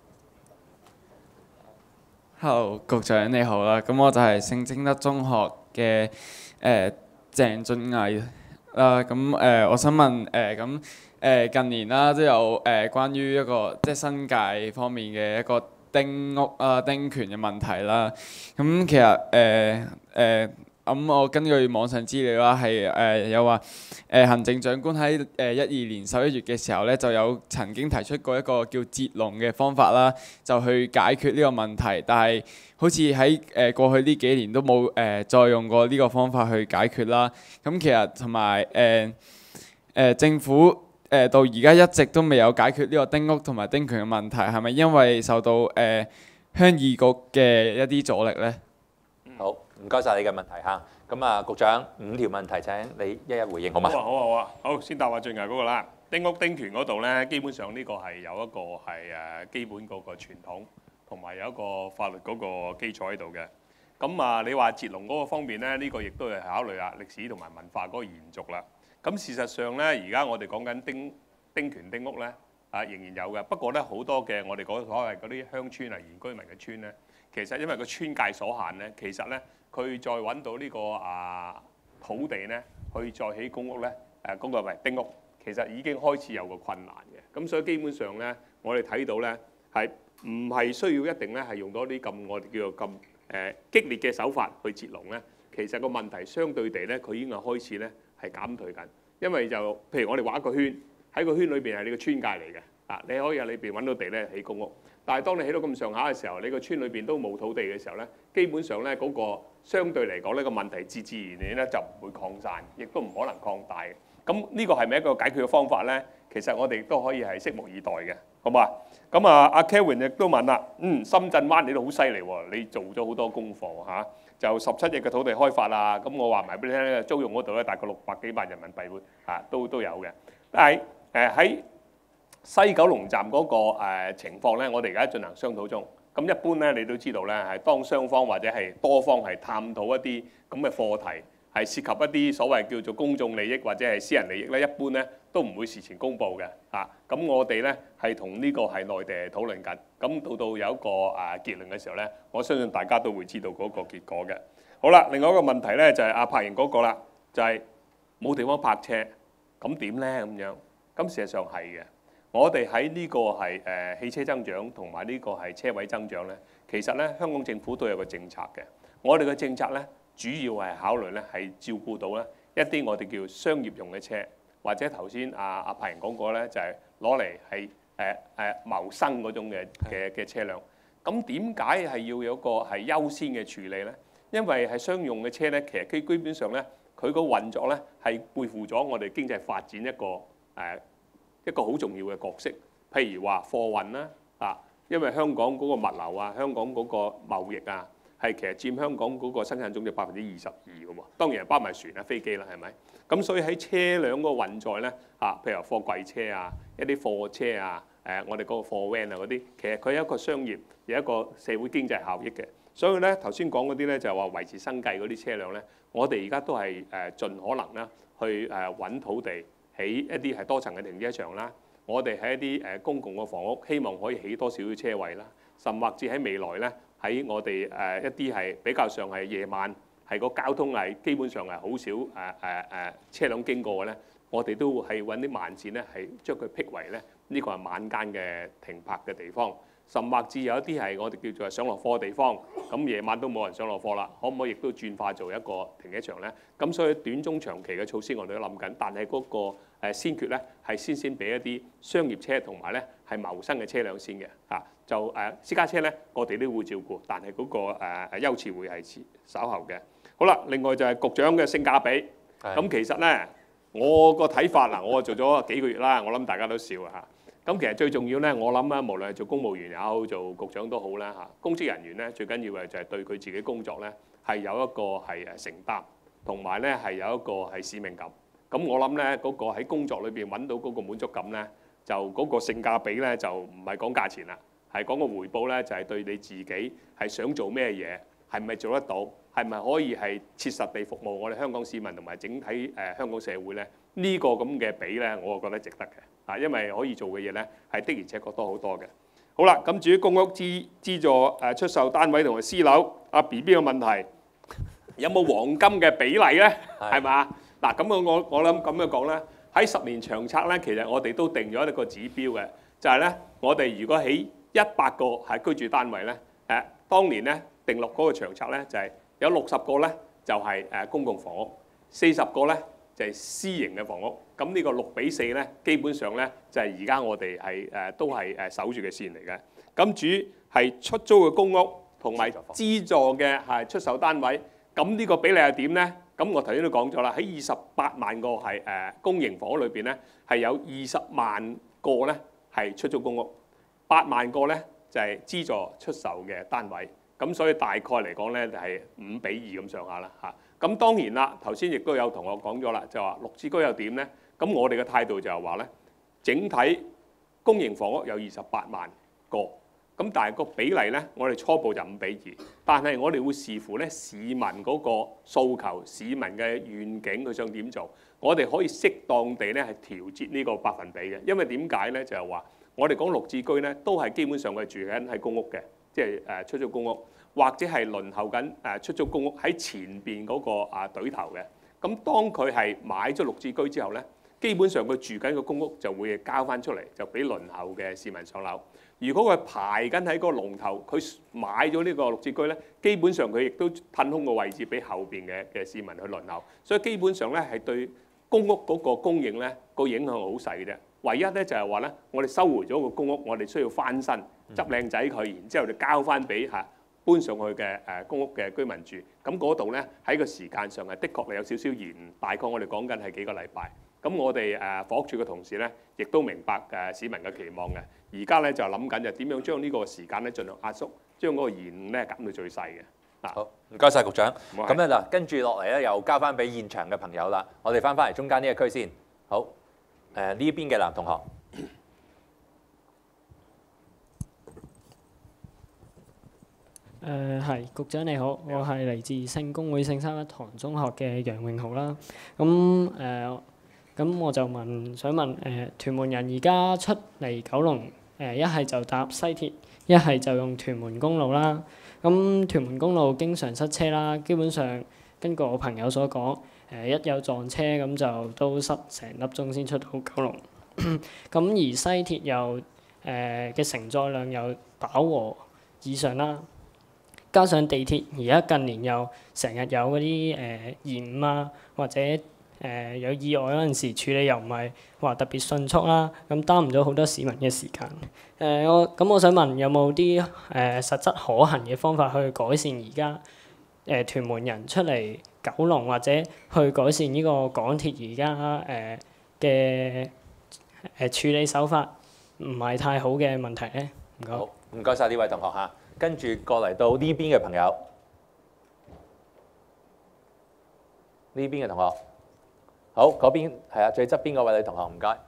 Hello， 局長你好啦，咁我就係聖貞德中學嘅鄭俊毅啦，咁我想問近年啦都有關於一個即係新界方面嘅一個丁屋啊丁權嘅問題啦，咁其實咁我根據網上資料啦，係有話行政長官喺12年11月嘅時候咧，就有曾經提出過一個叫截龍嘅方法啦，就去解決呢個問題。但係好似喺過去呢幾年都冇再用過呢個方法去解決啦。咁其實同埋政府到而家一直都未有解決呢個丁屋同埋丁權嘅問題，係咪因為受到鄉議局嘅一啲阻力咧？ 好，唔該晒你嘅問題嚇。咁啊，局長5條問題請你一一回應好嗎？ 好啊，好，先答下最近嗰個啦。丁屋丁權嗰度咧，基本上呢個係有一個係基本嗰個傳統，同埋有一個法律嗰個基礎喺度嘅。咁啊，你話截龍嗰個方面咧，呢個亦都係考慮下歷史同埋文化嗰個延續啦。咁事實上咧，而家我哋講緊丁權丁屋咧，仍然有嘅。不過咧，好多嘅我哋講所謂嗰啲鄉村啊、原居民嘅村咧，其實因為個村界所限咧，其實咧佢再揾到呢個土地咧，去再起公屋咧，嗰個丁屋，其實已經開始有個困難嘅。咁所以基本上咧，我哋睇到咧係唔係需要一定咧係用到啲咁我哋叫做咁激烈嘅手法去截龍咧？其實個問題相對地咧，佢已經係開始咧係減退緊，因為就譬如我哋畫一個圈，喺個圈裏邊係你個村界嚟嘅，你可以喺裏邊揾到地咧起公屋。但係當你起到咁上下嘅時候，你個村裏邊都冇土地嘅時候咧，基本上咧嗰個相對嚟講呢個問題自然咧就唔會擴散，亦都唔可能擴大嘅。咁呢個係咪一個解決嘅方法咧？其實我哋都可以係拭目以待嘅，好嘛？咁啊，阿 Kevin 亦都問啦，深圳灣你都好犀利喎，你做咗好多功課嚇，就17億嘅土地開發啊，咁我話埋俾你聽咧，租用嗰度咧大概600幾萬人民幣會都有嘅。但係喺西九龍站嗰個情況咧，我哋而家進行商討中。咁一般咧，你都知道咧，係當雙方或者係多方係探討一啲咁嘅課題，係涉及一啲所謂叫做公眾利益或者係私人利益咧，一般咧都唔會事前公佈嘅。咁我哋咧係同呢個係內地討論緊。咁到有一個結論嘅時候咧，我相信大家都會知道嗰個結果嘅。好啦，另外一個問題咧就係柏瑩嗰個啦，就係冇地方泊車，咁點咧咁樣？咁事實上係嘅。我哋喺呢個係汽車增長同埋呢個係車位增長咧，其實咧香港政府都有個政策嘅。我哋嘅政策咧主要係考慮咧係照顧到咧一啲我哋叫商業用嘅車，或者頭先阿柏瑩講過咧就係攞嚟係謀生嗰種嘅車輛。咁點解係要有個係優先嘅處理咧？因為係商用嘅車咧，其實佢基本上咧佢個運作咧係背負咗我哋經濟發展一個好重要嘅角色，譬如話貨運啦，因為香港嗰個物流啊，香港嗰個貿易啊，係其實佔香港嗰個生產總值22%嘅喎，當然係包埋船啊、飛機啦，係咪？咁所以喺車輛嗰個運載咧，譬如話貨櫃車啊、一啲貨車啊、我哋嗰個貨 van 啊嗰啲，其實佢有一個商業，有一個社會經濟效益嘅。所以咧頭先講嗰啲咧就係話維持生計嗰啲車輛咧，我哋而家都係盡可能啦去揾土地。起一啲係多層嘅停車場啦，我哋喺一啲公共嘅房屋，希望可以起多少少車位啦，甚或至喺未來咧，喺我哋一啲係比較上係夜晚係個交通係基本上係好少車輛經過嘅咧，我哋都係揾啲慢線咧，係將佢闢為咧呢個係晚間嘅停泊嘅地方。甚或至有一啲係我哋叫做上落貨嘅地方，咁夜晚都冇人上落貨啦，可唔可以亦都轉化做一個停車場咧？咁所以短中長期嘅措施我哋都諗緊，但係嗰個先決咧係先俾一啲商業車同埋咧係謀生嘅車輛先嘅就私家車咧我哋都會照顧，但係嗰個優次會係稍後嘅。好啦，另外就係局長嘅性價比，咁其實咧我個睇法嗱，我做咗幾個月啦，我諗大家都笑啊。咁其實最重要咧，我諗咧，無論係做公務員也好，做局長都好啦公職人員咧，最緊要嘅就係對佢自己工作咧係有一個係承擔，同埋咧係有一個係使命感。咁我諗咧嗰個喺工作裏邊揾到嗰個滿足感咧，就嗰個性價比咧就唔係講價錢啦，係講個回報咧就係對你自己係想做咩嘢，係咪做得到，係咪可以係切實地服務我哋香港市民同埋整體香港社會咧？呢個咁嘅比咧，我覺得值得嘅啊，因為可以做嘅嘢咧係的而且確多好多嘅。好啦，咁至於公屋資助出售單位同埋私樓，阿 BB 嘅問題有冇黃金嘅比例咧？係嘛？嗱，咁我諗咁樣講咧，喺10年長策咧，其實我哋都定咗一個指標嘅，就係咧，我哋如果起100個係居住單位咧，當年咧定落嗰個長策咧，就係有60個咧就係公共房屋，40個咧就係私營嘅房屋。咁呢個6:4咧，基本上咧就係而家我哋係都係守住嘅線嚟嘅。咁至於係出租嘅公屋同埋資助嘅係出售單位，咁呢個比例係點咧？咁我頭先都講咗啦，喺28萬個係公營房屋裏邊咧，係有20萬個咧係出租公屋，8萬個咧就係資助出售嘅單位。咁所以大概嚟講咧就係5:2咁上下啦嚇。咁當然啦，頭先亦都有同學講咗啦，就話綠置居又點咧？咁我哋嘅態度就係話咧，整體公營房屋有28萬個，咁但係個比例咧，我哋初步就5:2，但係我哋會視乎咧市民嗰個訴求、市民嘅願景，佢想點做，我哋可以適當地咧係調節呢個百分比嘅。因為點解咧？就係話我哋講綠置居咧，都係基本上佢住緊喺公屋嘅，即係出租公屋，或者係輪候緊出租公屋喺前邊嗰個隊頭嘅。咁當佢係買咗綠置居之後咧，基本上佢住緊個公屋就會交翻出嚟，就俾輪候嘅市民上樓。如果佢排緊喺個龍頭，佢買咗呢個綠置居咧，基本上佢亦都騰空個位置俾後邊嘅市民去輪候。所以基本上咧係對公屋嗰個供應咧個影響好細嘅啫。唯一咧就係話咧，我哋收回咗個公屋，我哋需要翻新執靚仔佢，然之後就交翻俾搬上去嘅公屋嘅居民住。咁嗰度咧喺個時間上係的確係有少少延，大概我哋講緊係幾個禮拜。咁我哋房屋署嘅同事咧，亦都明白市民嘅期望嘅。而家咧就諗緊就點樣將呢個時間咧盡量壓縮，將嗰個延誤咧減到最細嘅。 好，唔該晒局長。咁咧嗱，跟住落嚟咧又交翻俾現場嘅朋友啦。我哋翻嚟中間呢一區先。好，呢邊嘅男同學。 係局長你好，我係嚟自聖公會聖三一堂中學嘅楊永豪啦。咁我就想問屯門人而家出嚟九龍一係就搭西鐵，一係就用屯門公路啦。咁屯門公路經常塞車啦，基本上根據我朋友所講，一有撞車咁就都塞成粒鐘先出到九龍。咁而西鐵又嘅承載量又飽和以上啦。加上地鐵而家近年又成日有嗰啲延誤啊，或者有意外嗰陣時處理又唔係話特別迅速啦，咁耽誤咗好多市民嘅時間。我想問有冇啲實質可行嘅方法去改善而家屯門人出嚟九龍或者去改善呢個港鐵而家嘅處理手法唔係太好嘅問題咧？唔該。 好，唔該晒呢位同學嚇。跟住過嚟到呢邊嘅朋友，呢邊嘅同學，好，嗰邊係啊，最側邊嗰位女同學，唔該。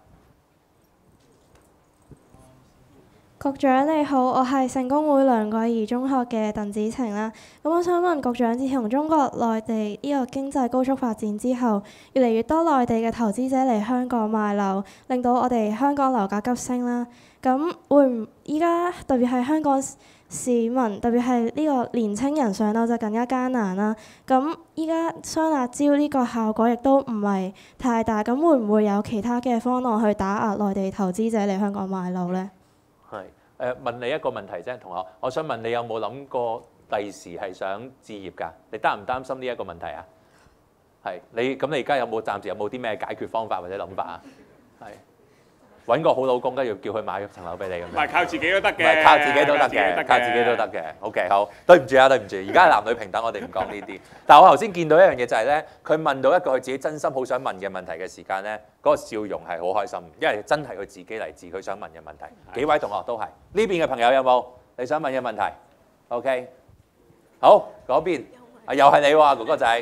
局長你好，我係聖公會梁桂怡中學嘅鄧子晴啦。咁我想問局長，自從中國內地呢個經濟高速發展之後，越嚟越多內地嘅投資者嚟香港買樓，令到我哋香港樓價急升啦。咁會唔依家特別係香港市民，特別係呢個年青人上樓就更加艱難啦。咁依家雙辣招呢個效果亦都唔係太大，咁會唔會有其他嘅方案去打壓內地投資者嚟香港買樓呢？ 係問你一個問題啫，同學，我想問你有冇諗過第時係想置業㗎？你擔唔擔心呢一個問題啊？係你而家暫時有冇啲咩解決方法或者諗法啊？係。揾個好老公，跟住叫佢買層樓俾你咁樣。 唔係靠自己都得嘅。 唔係靠自己都得嘅，靠自己都得嘅。OK， 好，對唔住啊，對唔住。而家係男女平等，我哋唔講呢啲。但係我頭先見到一樣嘢就係咧，佢問到一個佢自己真心好想問嘅問題嘅時間咧，嗰個笑容係好開心，因為真係佢自己嚟自佢想問嘅問題。幾位同學都係呢邊嘅朋友有冇你想問嘅問題 ？OK， 好，嗰邊又係你喎，哥哥仔。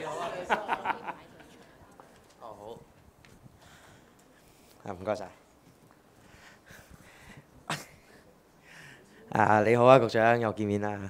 哦好，唔該晒。你好啊，局長，又見面啦。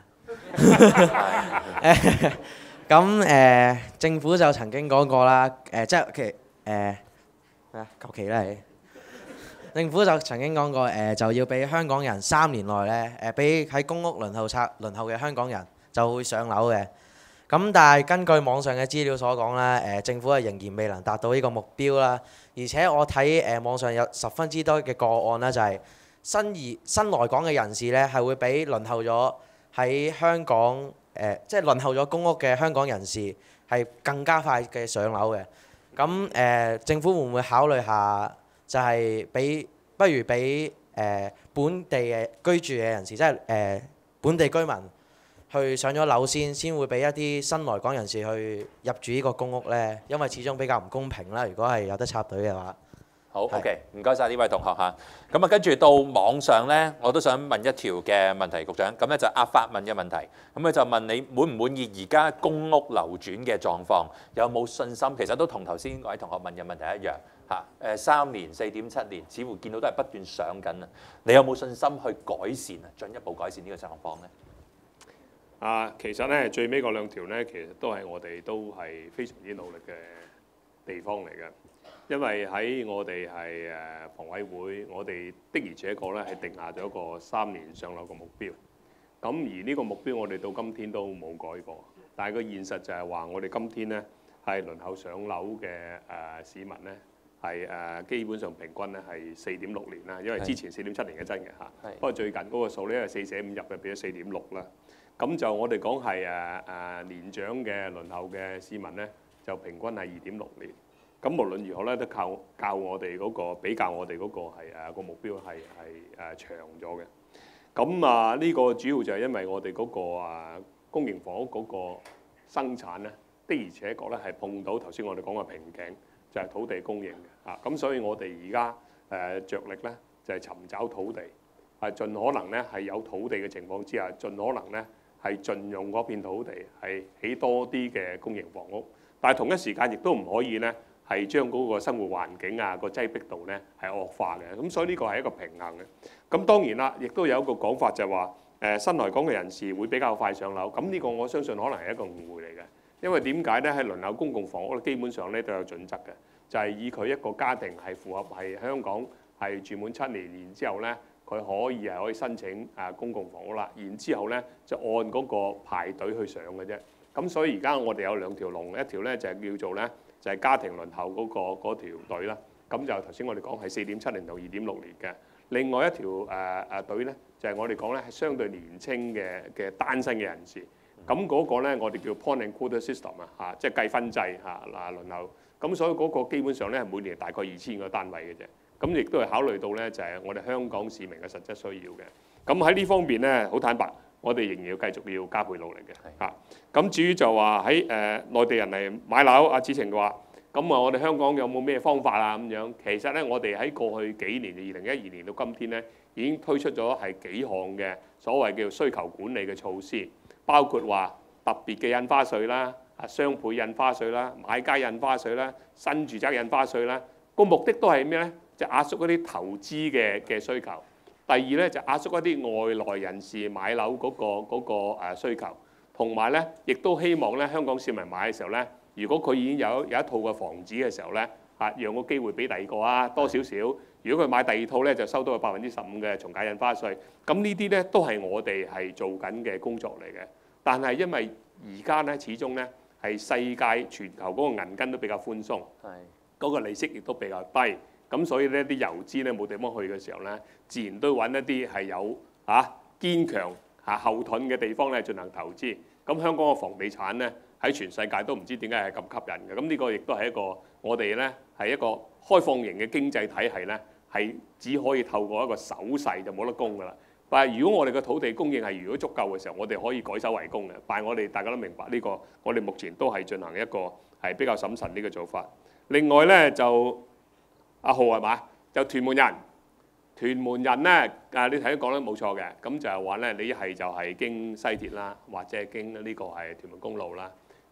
咁政府就曾經講過啦，即係其求其啦你。政府就曾經講過，就要俾香港人3年內咧，俾喺公屋輪候嘅香港人就會上樓嘅。咁但係根據網上嘅資料所講啦，政府係仍然未能達到呢個目標啦。而且我睇網上有十分之多嘅個案啦，就係新來港嘅人士咧，係會比輪候咗喺香港即係輪候咗公屋嘅香港人士係更加快嘅上樓嘅。咁政府會唔會考慮下，就係不如俾本地嘅居住嘅人士，即係本地居民去上咗樓先會俾一啲新來港人士去入住呢個公屋呢？因為始終比較唔公平啦。如果係有得插隊嘅話。 好 ，OK， 唔該晒呢位同學嚇。咁啊，跟住到網上咧，我都想問一條嘅問題，局長。咁咧就阿發問嘅問題，咁佢就問你滿唔滿意而家公屋流轉嘅狀況，有冇信心？其實都同頭先嗰位同學問嘅問題一樣嚇。3年、4.7年，似乎見到都係不斷上緊啊。你有冇信心去改善啊？進一步改善呢個狀況咧？ 其實咧最尾嗰兩條咧，其實都係我哋都係非常之努力嘅地方嚟嘅。因為喺我哋係房委會，我哋的而且確咧係定下咗一個3年上樓嘅目標。咁而呢個目標我哋到今天都冇改過。但係個現實就係話，我哋今天咧係輪候上樓嘅市民咧係基本上平均咧係4.6年啦。因為之前4.7年嘅真嘅嚇。不過最近嗰個數咧係4捨5入就變咗4.6啦。咁就我哋講係年長嘅輪候嘅市民咧，就平均係2.6年。咁無論如何咧，都較我哋嗰個比較我哋嗰個係個目標係長咗嘅。咁呢個主要就係因為我哋嗰個公營房屋嗰個生產咧，的而且確咧係碰到頭先我哋講嘅瓶頸，就係土地供應嘅。咁所以我哋而家着力咧就係尋找土地，係盡可能咧係有土地嘅情況之下，盡可能咧係盡用嗰片土地係起多啲嘅公營房屋，但係同一時間亦都唔可以咧，係將嗰個生活環境個擠迫度咧係惡化嘅，咁所以呢個係一個平衡嘅。咁當然啦，亦都有一個講法就係話，新來港嘅人士會比較快上樓，咁呢個我相信可能係一個誤會嚟嘅。因為點解咧？喺輪候公共房屋咧，基本上咧都有準則嘅，就係以佢一個家庭係符合係香港係住滿7年，然之後咧佢可以申請公共房屋啦，然之後咧就按嗰個排隊去上嘅啫。咁所以而家我哋有2條龍，一條咧就係叫做咧。就係家庭輪候嗰條隊啦，咁就頭先我哋講係4.7年到2.6年嘅。另外一條隊咧，就係我哋講咧係相對年青嘅單身嘅人士。咁嗰個咧我哋叫 point and quota system 即係計分制輪候。咁所以嗰個基本上咧係每年大概2000個單位嘅啫。咁亦都係考慮到咧就係我哋香港市民嘅實質需要嘅。咁喺呢方面咧，好坦白，我哋仍然要繼續要加倍努力嘅嚇。咁至於就話喺內地人嚟買樓，阿子晴話，咁我哋香港有冇咩方法啊咁樣？其實咧，我哋喺過去幾年，2012年到今天咧，已經推出咗係幾項嘅所謂叫需求管理嘅措施，包括話特別嘅印花稅啦、雙倍印花稅啦、買家印花稅啦、新住宅印花稅啦。個目的都係咩咧？就壓縮嗰啲投資嘅需求。第二咧就壓縮一啲外來人士買樓嗰個需求，同埋咧亦都希望咧香港市民買嘅時候咧，如果佢已經有一套嘅房子嘅時候咧，讓個機會俾第二個多少少。如果佢買第二套咧，就收到個15%嘅從價印花稅。咁呢啲咧都係我哋係做緊嘅工作嚟嘅。但係因為而家咧始終咧係世界全球嗰個銀根都比較寬鬆，嗰個利息亦都比較低。咁所以呢啲遊資咧冇地方去嘅時候咧，自然都揾一啲係有堅強後盾嘅地方咧進行投資。咁香港嘅房地產咧喺全世界都唔知點解係咁吸引嘅。咁呢個亦都係一個我哋咧係一個開放型嘅經濟體系咧，係只可以透過一個手勢就冇得攻㗎啦。但係如果我哋嘅土地供應係如果足夠嘅時候，我哋可以改手為攻嘅。但係我哋大家都明白呢個，我哋目前都係進行一個係比較審慎呢個做法。另外咧就阿浩係嘛？就屯門人咧，你睇講得冇錯嘅，咁就係話咧，你一係就係經西鐵啦，或者係經呢個係屯門公路啦。咁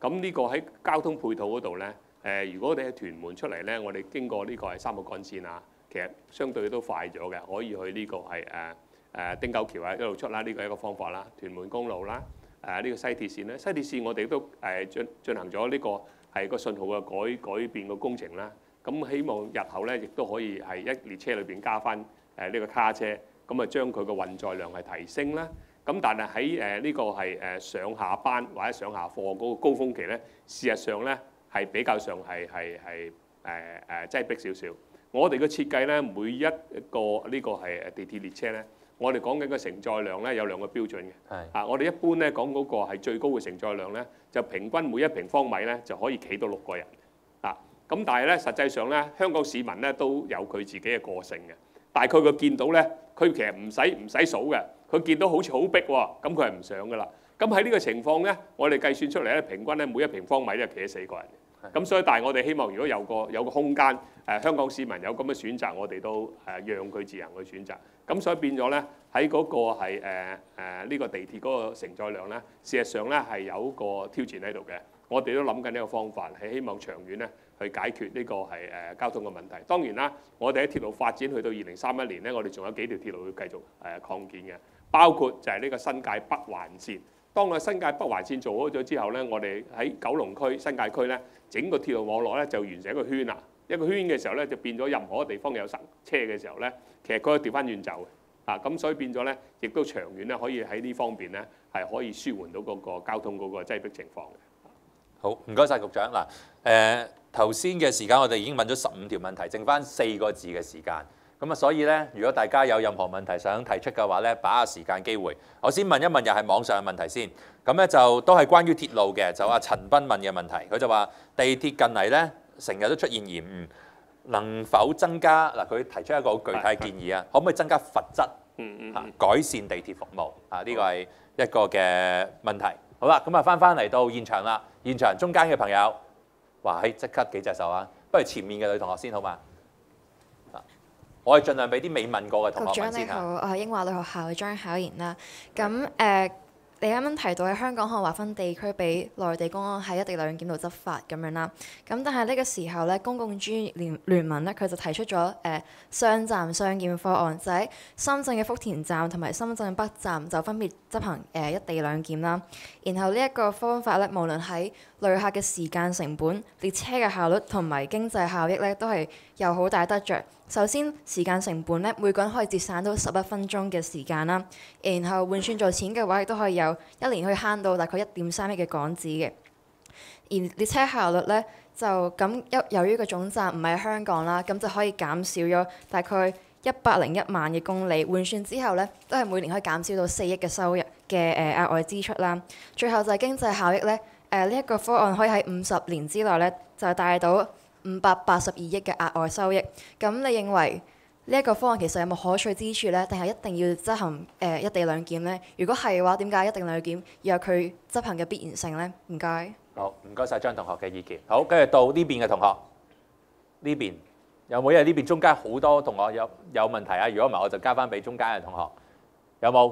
咁呢個喺交通配套嗰度咧，如果我哋喺屯門出嚟咧，我哋經過呢個係3個幹線啊，其實相對都快咗嘅，可以去呢個係汀九橋啊一路出啦，呢個係一個方法啦。屯門公路啦，呢個西鐵線咧，西鐵線我哋都進行咗呢個係個信號嘅改變個工程啦。咁希望日後咧亦都可以係一列車裏邊加翻呢個卡車，咁啊將佢個運載量係提升啦。咁但係喺呢個係上下班或者上下課嗰個高峰期咧，事實上咧係比較上係擠迫少少。我哋嘅設計咧，每一個呢個係地鐵列車咧，我哋講緊嘅承載量咧有2個標準嘅。我哋一般咧講嗰個係最高嘅承載量咧，就平均每1平方米咧就可以企到6個人。咁但係咧，實際上咧，香港市民咧都有佢自己嘅個性嘅。大概佢見到咧，佢其實唔使數嘅。佢見到好似好逼喎，咁佢係唔上噶啦。咁喺呢個情況咧，我哋計算出嚟咧，平均咧每1平方米咧企咗4個人。咁所以，但係我哋希望如果有個空間，香港市民有咁嘅選擇，我哋都讓佢自行去選擇。咁所以變咗咧，喺嗰個係呢個地鐵嗰個承載量咧，事實上咧係有個挑戰喺度嘅。我哋都諗緊呢個方法，係希望長遠咧去解決呢個係交通嘅問題。當然啦，我哋喺鐵路發展去到2031年咧，我哋仲有幾條鐵路要繼續擴建嘅，包括就係呢個新界北環線。當個新界北環線做好咗之後咧，我哋喺九龍區、新界區咧，整個鐵路網絡咧就完成一個圈啦。一個圈嘅時候咧，就變咗任何地方有塞車嘅時候咧，其實佢可以調翻轉走嘅。咁所以變咗咧，亦都長遠咧可以喺呢方面咧係可以舒緩到嗰個交通嗰個擠迫情況嘅。 好，唔該晒局長。嗱，頭先嘅時間我哋已經問咗15條問題，剩翻4個字嘅時間。咁啊，所以咧，如果大家有任何問題想提出嘅話咧，把握時間機會。我先問一問又係網上嘅問題先。咁咧就都係關於鐵路嘅，就阿陳斌問嘅問題。佢就話地鐵近嚟咧成日都出現延誤，能否增加嗱？佢提出一個好具體嘅建議啊，可唔可以增加罰則？改善地鐵服務啊？呢個係一個嘅問題。好啦，咁啊翻嚟到現場啦。現場中間嘅朋友，哇！即刻幾隻手啊！不如前面嘅女同學先好嘛？我係盡量俾啲未問過嘅同學問先。 局長你好，我係英華女學校嘅張巧賢啦。咁你啱啱提到喺香港可能劃分地區俾內地公安喺一地兩檢度執法咁樣啦。咁但係呢個時候咧，公共專業聯盟咧佢就提出咗雙站雙檢方案，就喺深圳嘅福田站同埋深圳北站就分別執行一地兩檢啦。然後呢一個方法咧，無論喺旅客嘅時間成本、列車嘅效率同埋經濟效益咧，都係有好大得着。首先時間成本咧，每個人可以節省到11分鐘嘅時間啦。然後換算做錢嘅話，亦都可以有1年可以慳到大概1.3億嘅港紙嘅。而列車效率咧，就咁由於個總站唔喺香港啦，咁就可以減少咗大概101萬嘅公里。換算之後咧，都係每年可以減少到4億嘅收入嘅額外支出啦。最後就係經濟效益咧，呢一個方案可以喺50年之內咧，就帶到582億嘅額外收益。咁你認為呢一個方案其實有冇可取之處呢？定係一定要執行一地兩檢呢？如果係嘅話，點解一地兩檢要有佢執行嘅必然性呢？唔該。 好，唔該晒張同學嘅意見。好，跟住到呢邊嘅同學，呢邊有冇？因為呢邊中間好多同學有問題啊！如果唔係，我就交翻俾中間嘅同學。有冇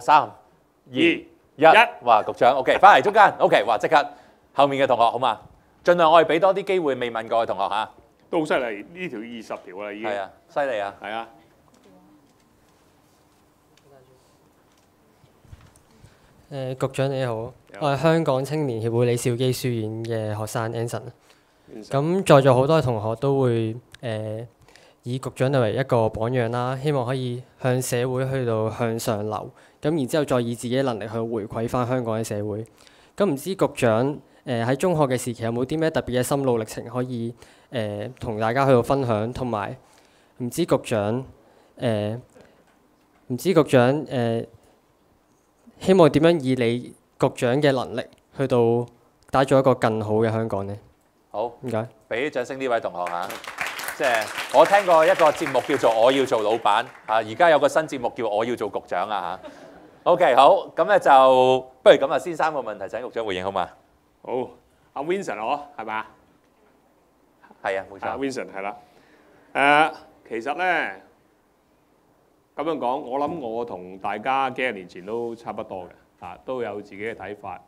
？3、2、1。哇，局長 ，OK， 翻嚟中間 ，OK， 哇，即刻後面嘅同學好嘛？盡量我哋俾多啲機會未問過嘅同學嚇。 都好犀利，呢條20條啦已經。 係啊，犀利啊。 係啊。 局長你好，我係香港青年協會李兆基書院嘅學生 Anson。咁在座好多同學都會以局長為一個榜樣啦，希望可以向社會去到向上流，咁然之後再以自己嘅能力去回饋翻香港嘅社會。咁唔知局長喺中學嘅時期有冇啲咩特別嘅心路歷程可以同大家去到分享，同埋唔知局長希望點樣以你局長嘅能力去到打造一個更好嘅香港呢？ 好， 唔該。 俾掌聲呢位同學嚇。即係我聽過一個節目叫做《我要做老闆》啊，而家有個新節目叫《我要做局長》啊嚇。OK， 好，咁咧就不如咁啊，先3個問題請局長回應好嘛？ 好，阿 Vincent 我係咪啊？ 係啊，冇錯。 Vincent 係啦。其實咧咁樣講，我諗我同大家幾廿年前都差不多嘅，都有自己嘅睇法。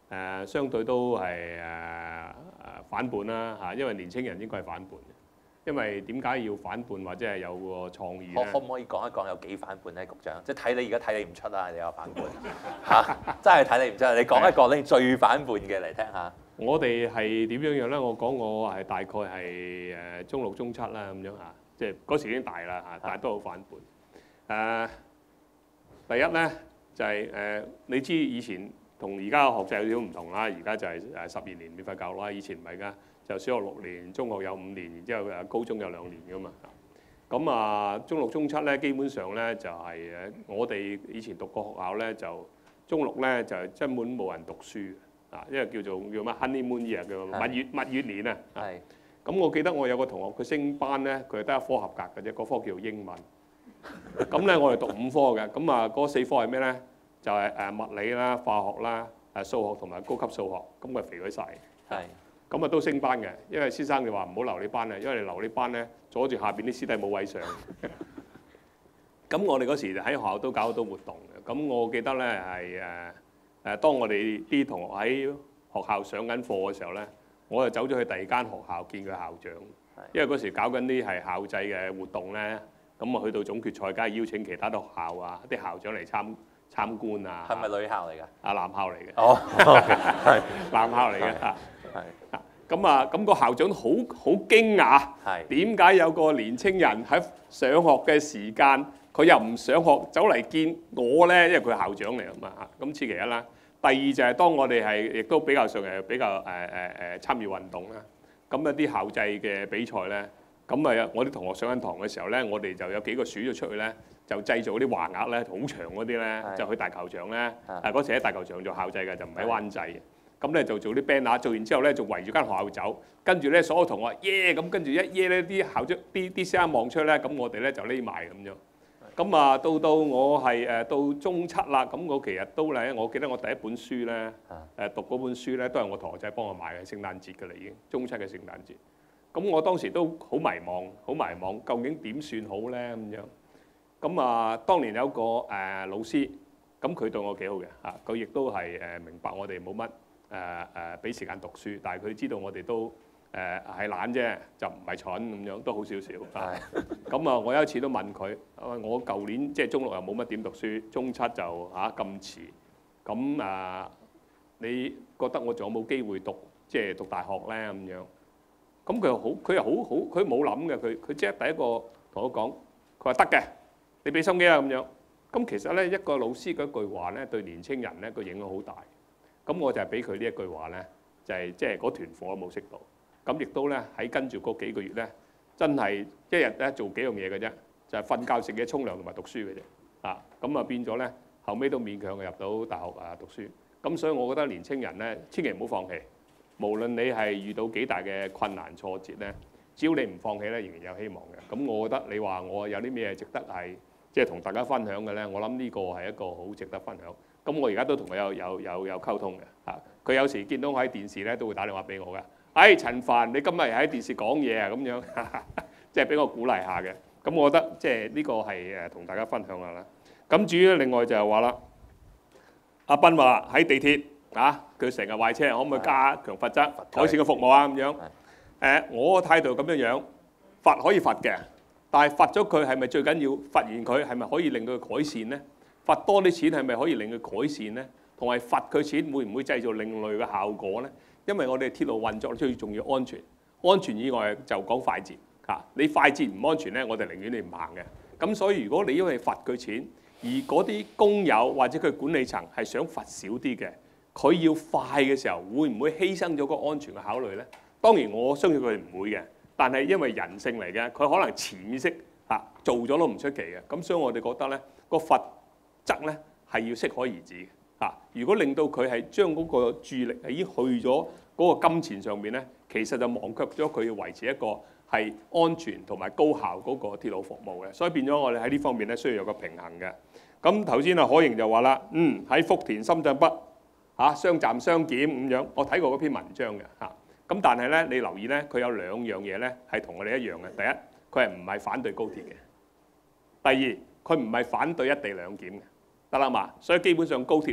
相對都係反叛啦嚇，因為年青人應該係反叛嘅。因為點解要反叛或者係有個創意咧？ 可唔可以講一講有幾反叛咧，局長？即係睇你而家睇你唔出啊，你有反叛嚇，真係睇你唔出。你講一個你最反叛嘅嚟聽下。 我哋係點樣樣咧？我講我係大概係中六中七啦咁樣嚇，即係嗰時已經大啦嚇，但係都好反叛。第一咧就係你知以前同而家嘅學制有少少唔同啦，而家就係12年免費教育啦，以前唔係㗎。就小學6年，中學有5年，然之後高中有2年㗎嘛。咁啊，中六中七咧，基本上咧就係我哋以前讀過學校咧，就中六咧就根本冇人讀書啊，因為叫乜 honeymoon year 叫蜜月年啊。係。咁我記得我有個同學，佢升班咧，佢係得1科合格嘅啫，嗰科叫英文。咁咧我哋讀5科嘅，咁啊嗰4科係咩咧？就係物理啦、化學啦、數學同埋高級數學，咁佢肥咗晒。係。咁啊都升班嘅，因為先生就話唔好留你班啊，因為你留你班咧，阻住下邊啲師弟冇位上。咁我哋嗰時喺學校都搞好多活動嘅。咁我記得咧係當我哋啲同學喺學校上緊課嘅時候咧，我就走咗去第2間學校見佢校長，因為嗰時搞緊啲係校際嘅活動咧，咁啊去到總決賽，梗係邀請其他啲學校啊啲校長嚟參觀啊。係咪女校嚟㗎？男校嚟嘅。哦，係男校嚟嘅嚇。咁個校長好驚訝，點解有個年青人喺上學嘅時間，佢又唔上學走嚟見我咧？因為佢係校長嚟啊嘛嚇。咁此其一啦。第二就係當我哋係亦都比較上係比較參與運動啦。咁一啲校際嘅比賽咧，咁啊我啲同學上緊堂嘅時候咧，我哋就有幾個鼠咗出去咧，就製造啲橫額咧，好長嗰啲咧，就去大球場咧。嗰時喺大球場做校際嘅，就唔喺灣仔。咁咧就做啲 banner， 做完之後咧就圍住間學校走，跟住咧所有同學耶咁，跟住一耶咧啲校長啲師生望出咧，咁我哋咧就匿埋咁樣。咁啊到我係到中七啦，咁我其實都咧，我記得我第一本書咧讀嗰本書咧都係我同學仔幫我買嘅，聖誕節㗎啦已經，中七嘅聖誕節。咁我當時都好迷茫，究竟點算好咧咁樣？咁啊當年有個老師，咁佢對我幾好嘅嚇，佢亦都係明白我哋冇乜。俾時間讀書，但係佢知道我哋都係懶啫，就唔係蠢咁樣，都好少少。咁啊，我有一次都問佢，我舊年即係中六又冇乜點讀書，中七就咁遲，咁你覺得我仲有冇機會讀大學咧咁樣？咁佢又好，佢冇諗嘅，佢即係第一個同我講，佢話得嘅，你俾心機啦咁樣。咁其實咧一個老師嗰句話咧，對年青人咧個影響好大。咁我就係俾佢呢一句話咧，就係即係嗰團火都冇熄到。咁亦都咧喺跟住嗰幾個月咧，真係一日咧做幾樣嘢嘅啫，就係瞓覺、食嘢、沖涼同埋讀書嘅啫。咁啊變咗咧，後尾都勉強入到大學讀書。咁所以我覺得年青人咧，千祈唔好放棄。無論你係遇到幾大嘅困難挫折咧，只要你唔放棄咧，仍然有希望嘅。咁我覺得你話我有啲咩值得係即係同大家分享嘅咧，我諗呢個係一個好值得分享。咁我而家都同佢有溝通嘅嚇，佢有時見到我喺電視咧，都會打電話俾我嘅。陳帆，你今日喺電視講嘢啊咁樣，即係俾我鼓勵下嘅。咁我覺得即係呢個係同大家分享下啦。咁至於另外就係話啦，阿斌話喺地鐵佢成日壞車，可唔可以加強罰則，改善個服務啊咁樣？我個態度咁樣，罰可以罰嘅，但係罰咗佢係咪最緊要？罰完佢係咪可以令到佢改善呢？罰多啲錢係咪可以令佢改善呢？同埋罰佢錢會唔會製造另類嘅效果呢？因為我哋鐵路運作最重要安全，安全以外就講快捷嚇。你快捷唔安全呢，我哋寧願你唔行嘅。咁所以如果你因為罰佢錢，而嗰啲工友或者佢管理層係想罰少啲嘅，佢要快嘅時候，會唔會犧牲咗個安全嘅考慮呢？當然我相信佢哋唔會嘅，但係因為人性嚟嘅，佢可能潛意識做咗都唔出奇嘅。咁所以我哋覺得呢個罰則咧係要適可而止嘅。如果令到佢係將嗰個注意力已經去咗嗰個金錢上面咧，其實就忘卻咗佢要維持一個係安全同埋高效嗰個鐵路服務嘅。所以變咗我哋喺呢方面咧需要有個平衡嘅。咁頭先可盈就話啦，喺福田深圳北雙站雙檢咁樣，我睇過嗰篇文章嘅嚇。咁但係咧你留意咧，佢有2樣嘢咧係同我哋一樣嘅。第一，佢係唔係反對高鐵嘅？第二，佢唔係反對一地兩檢嘅，得啦嘛。所以基本上高鐵咧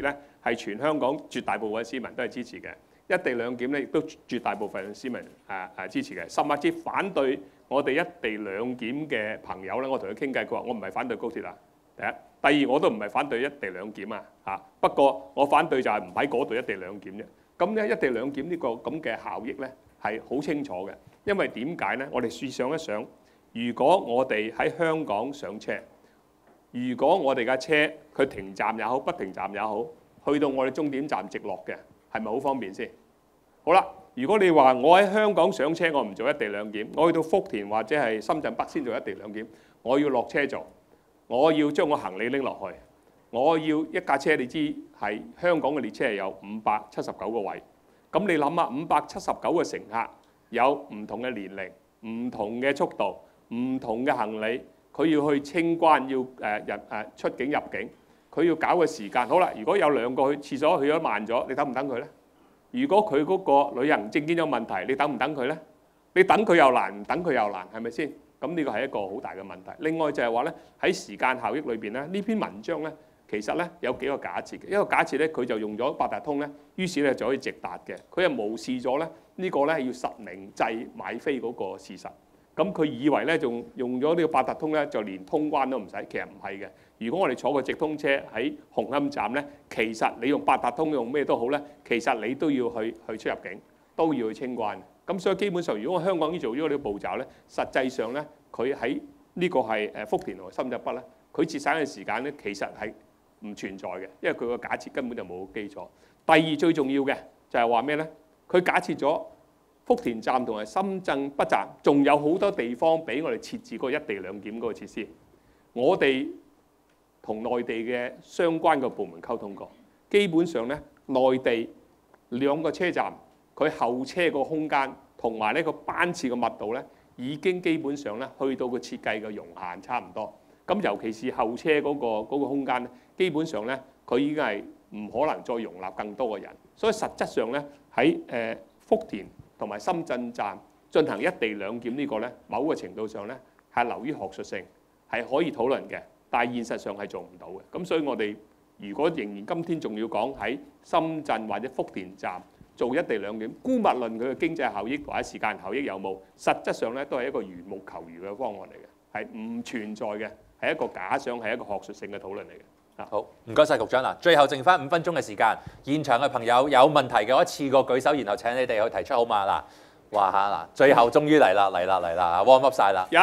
係全香港絕大部分市民都係支持嘅。一地兩檢咧，亦都絕大部分市民支持嘅。甚至反對我哋一地兩檢嘅朋友咧，我同佢傾偈，佢話我唔係反對高鐵啊。第二我都唔係反對一地兩檢啊。不過我反對就係唔喺嗰度一地兩檢啫。咁咧一地兩檢呢個咁嘅效益咧係好清楚嘅。因為點解咧？我哋試想一想，如果我哋喺香港上車，如果我哋架車佢停站也好，不停站也好，去到我哋終點站直落嘅，係咪好方便先？好啦，如果你話我喺香港上車，我唔做一地兩檢，我去到福田或者係深圳北先做一地兩檢，我要落車做，我要將個行李拎落去，我要一架車，你知係香港嘅列車係有579個位，咁你諗下579個乘客有唔同嘅年齡、唔同嘅速度、唔同嘅行李，佢要去清關，要出境入境，佢要搞嘅時間。好啦，如果有兩個去廁所去咗慢咗，你等唔等佢呢？如果佢嗰個旅行證件有問題，你等唔等佢呢？你等佢又難，唔等佢又難，係咪先？咁呢個係一個好大嘅問題。另外就係話呢，喺時間效益裏邊呢，呢篇文章呢，其實呢有幾個假設嘅。一個假設呢，佢就用咗八達通呢，於是呢就可以直達嘅。佢係無視咗呢呢個呢要實名制買飛嗰個事實。咁佢以為呢，仲用咗呢個八達通呢，就連通關都唔使，其實唔係嘅。如果我哋坐個直通車喺紅磡站呢，其實你用八達通用咩都好呢，其實你都要去出入境，都要去清關。咁所以基本上，如果我香港已經做咗呢個步驟呢，實際上呢，佢喺呢個係福田同深圳北呢，佢節省嘅時間呢，其實係唔存在嘅，因為佢個假設根本就冇基礎。第二最重要嘅就係話咩呢？佢假設咗福田站同埋深圳北站，仲有好多地方俾我哋設置嗰個一地兩檢嗰個設施。我哋同內地嘅相關嘅部門溝通過，基本上呢，內地兩個車站佢後車個空間同埋呢個班次嘅密度呢，已經基本上呢去到個設計嘅容限差唔多。咁尤其是後車嗰個空間呢，基本上呢，佢已經係唔可能再容納更多嘅人。所以實質上呢，喺福田同埋深圳站進行一地兩檢呢個呢，某個程度上呢係流於學術性，係可以討論嘅，但係現實上係做唔到嘅。咁所以我哋如果仍然今天仲要講喺深圳或者福田站做一地兩檢，姑勿論佢嘅經濟效益或者時間效益有冇，實質上呢都係一個緣木求魚嘅方案嚟嘅，係唔存在嘅，係一個假想，係一個學術性嘅討論嚟嘅。 好，唔該晒局長啦。最後剩翻5分鐘嘅時間，現場嘅朋友有問題嘅，我一次過舉手，然後請你哋去提出好嘛嗱。哇嚇嗱，最後終於嚟啦，warm up 晒啦。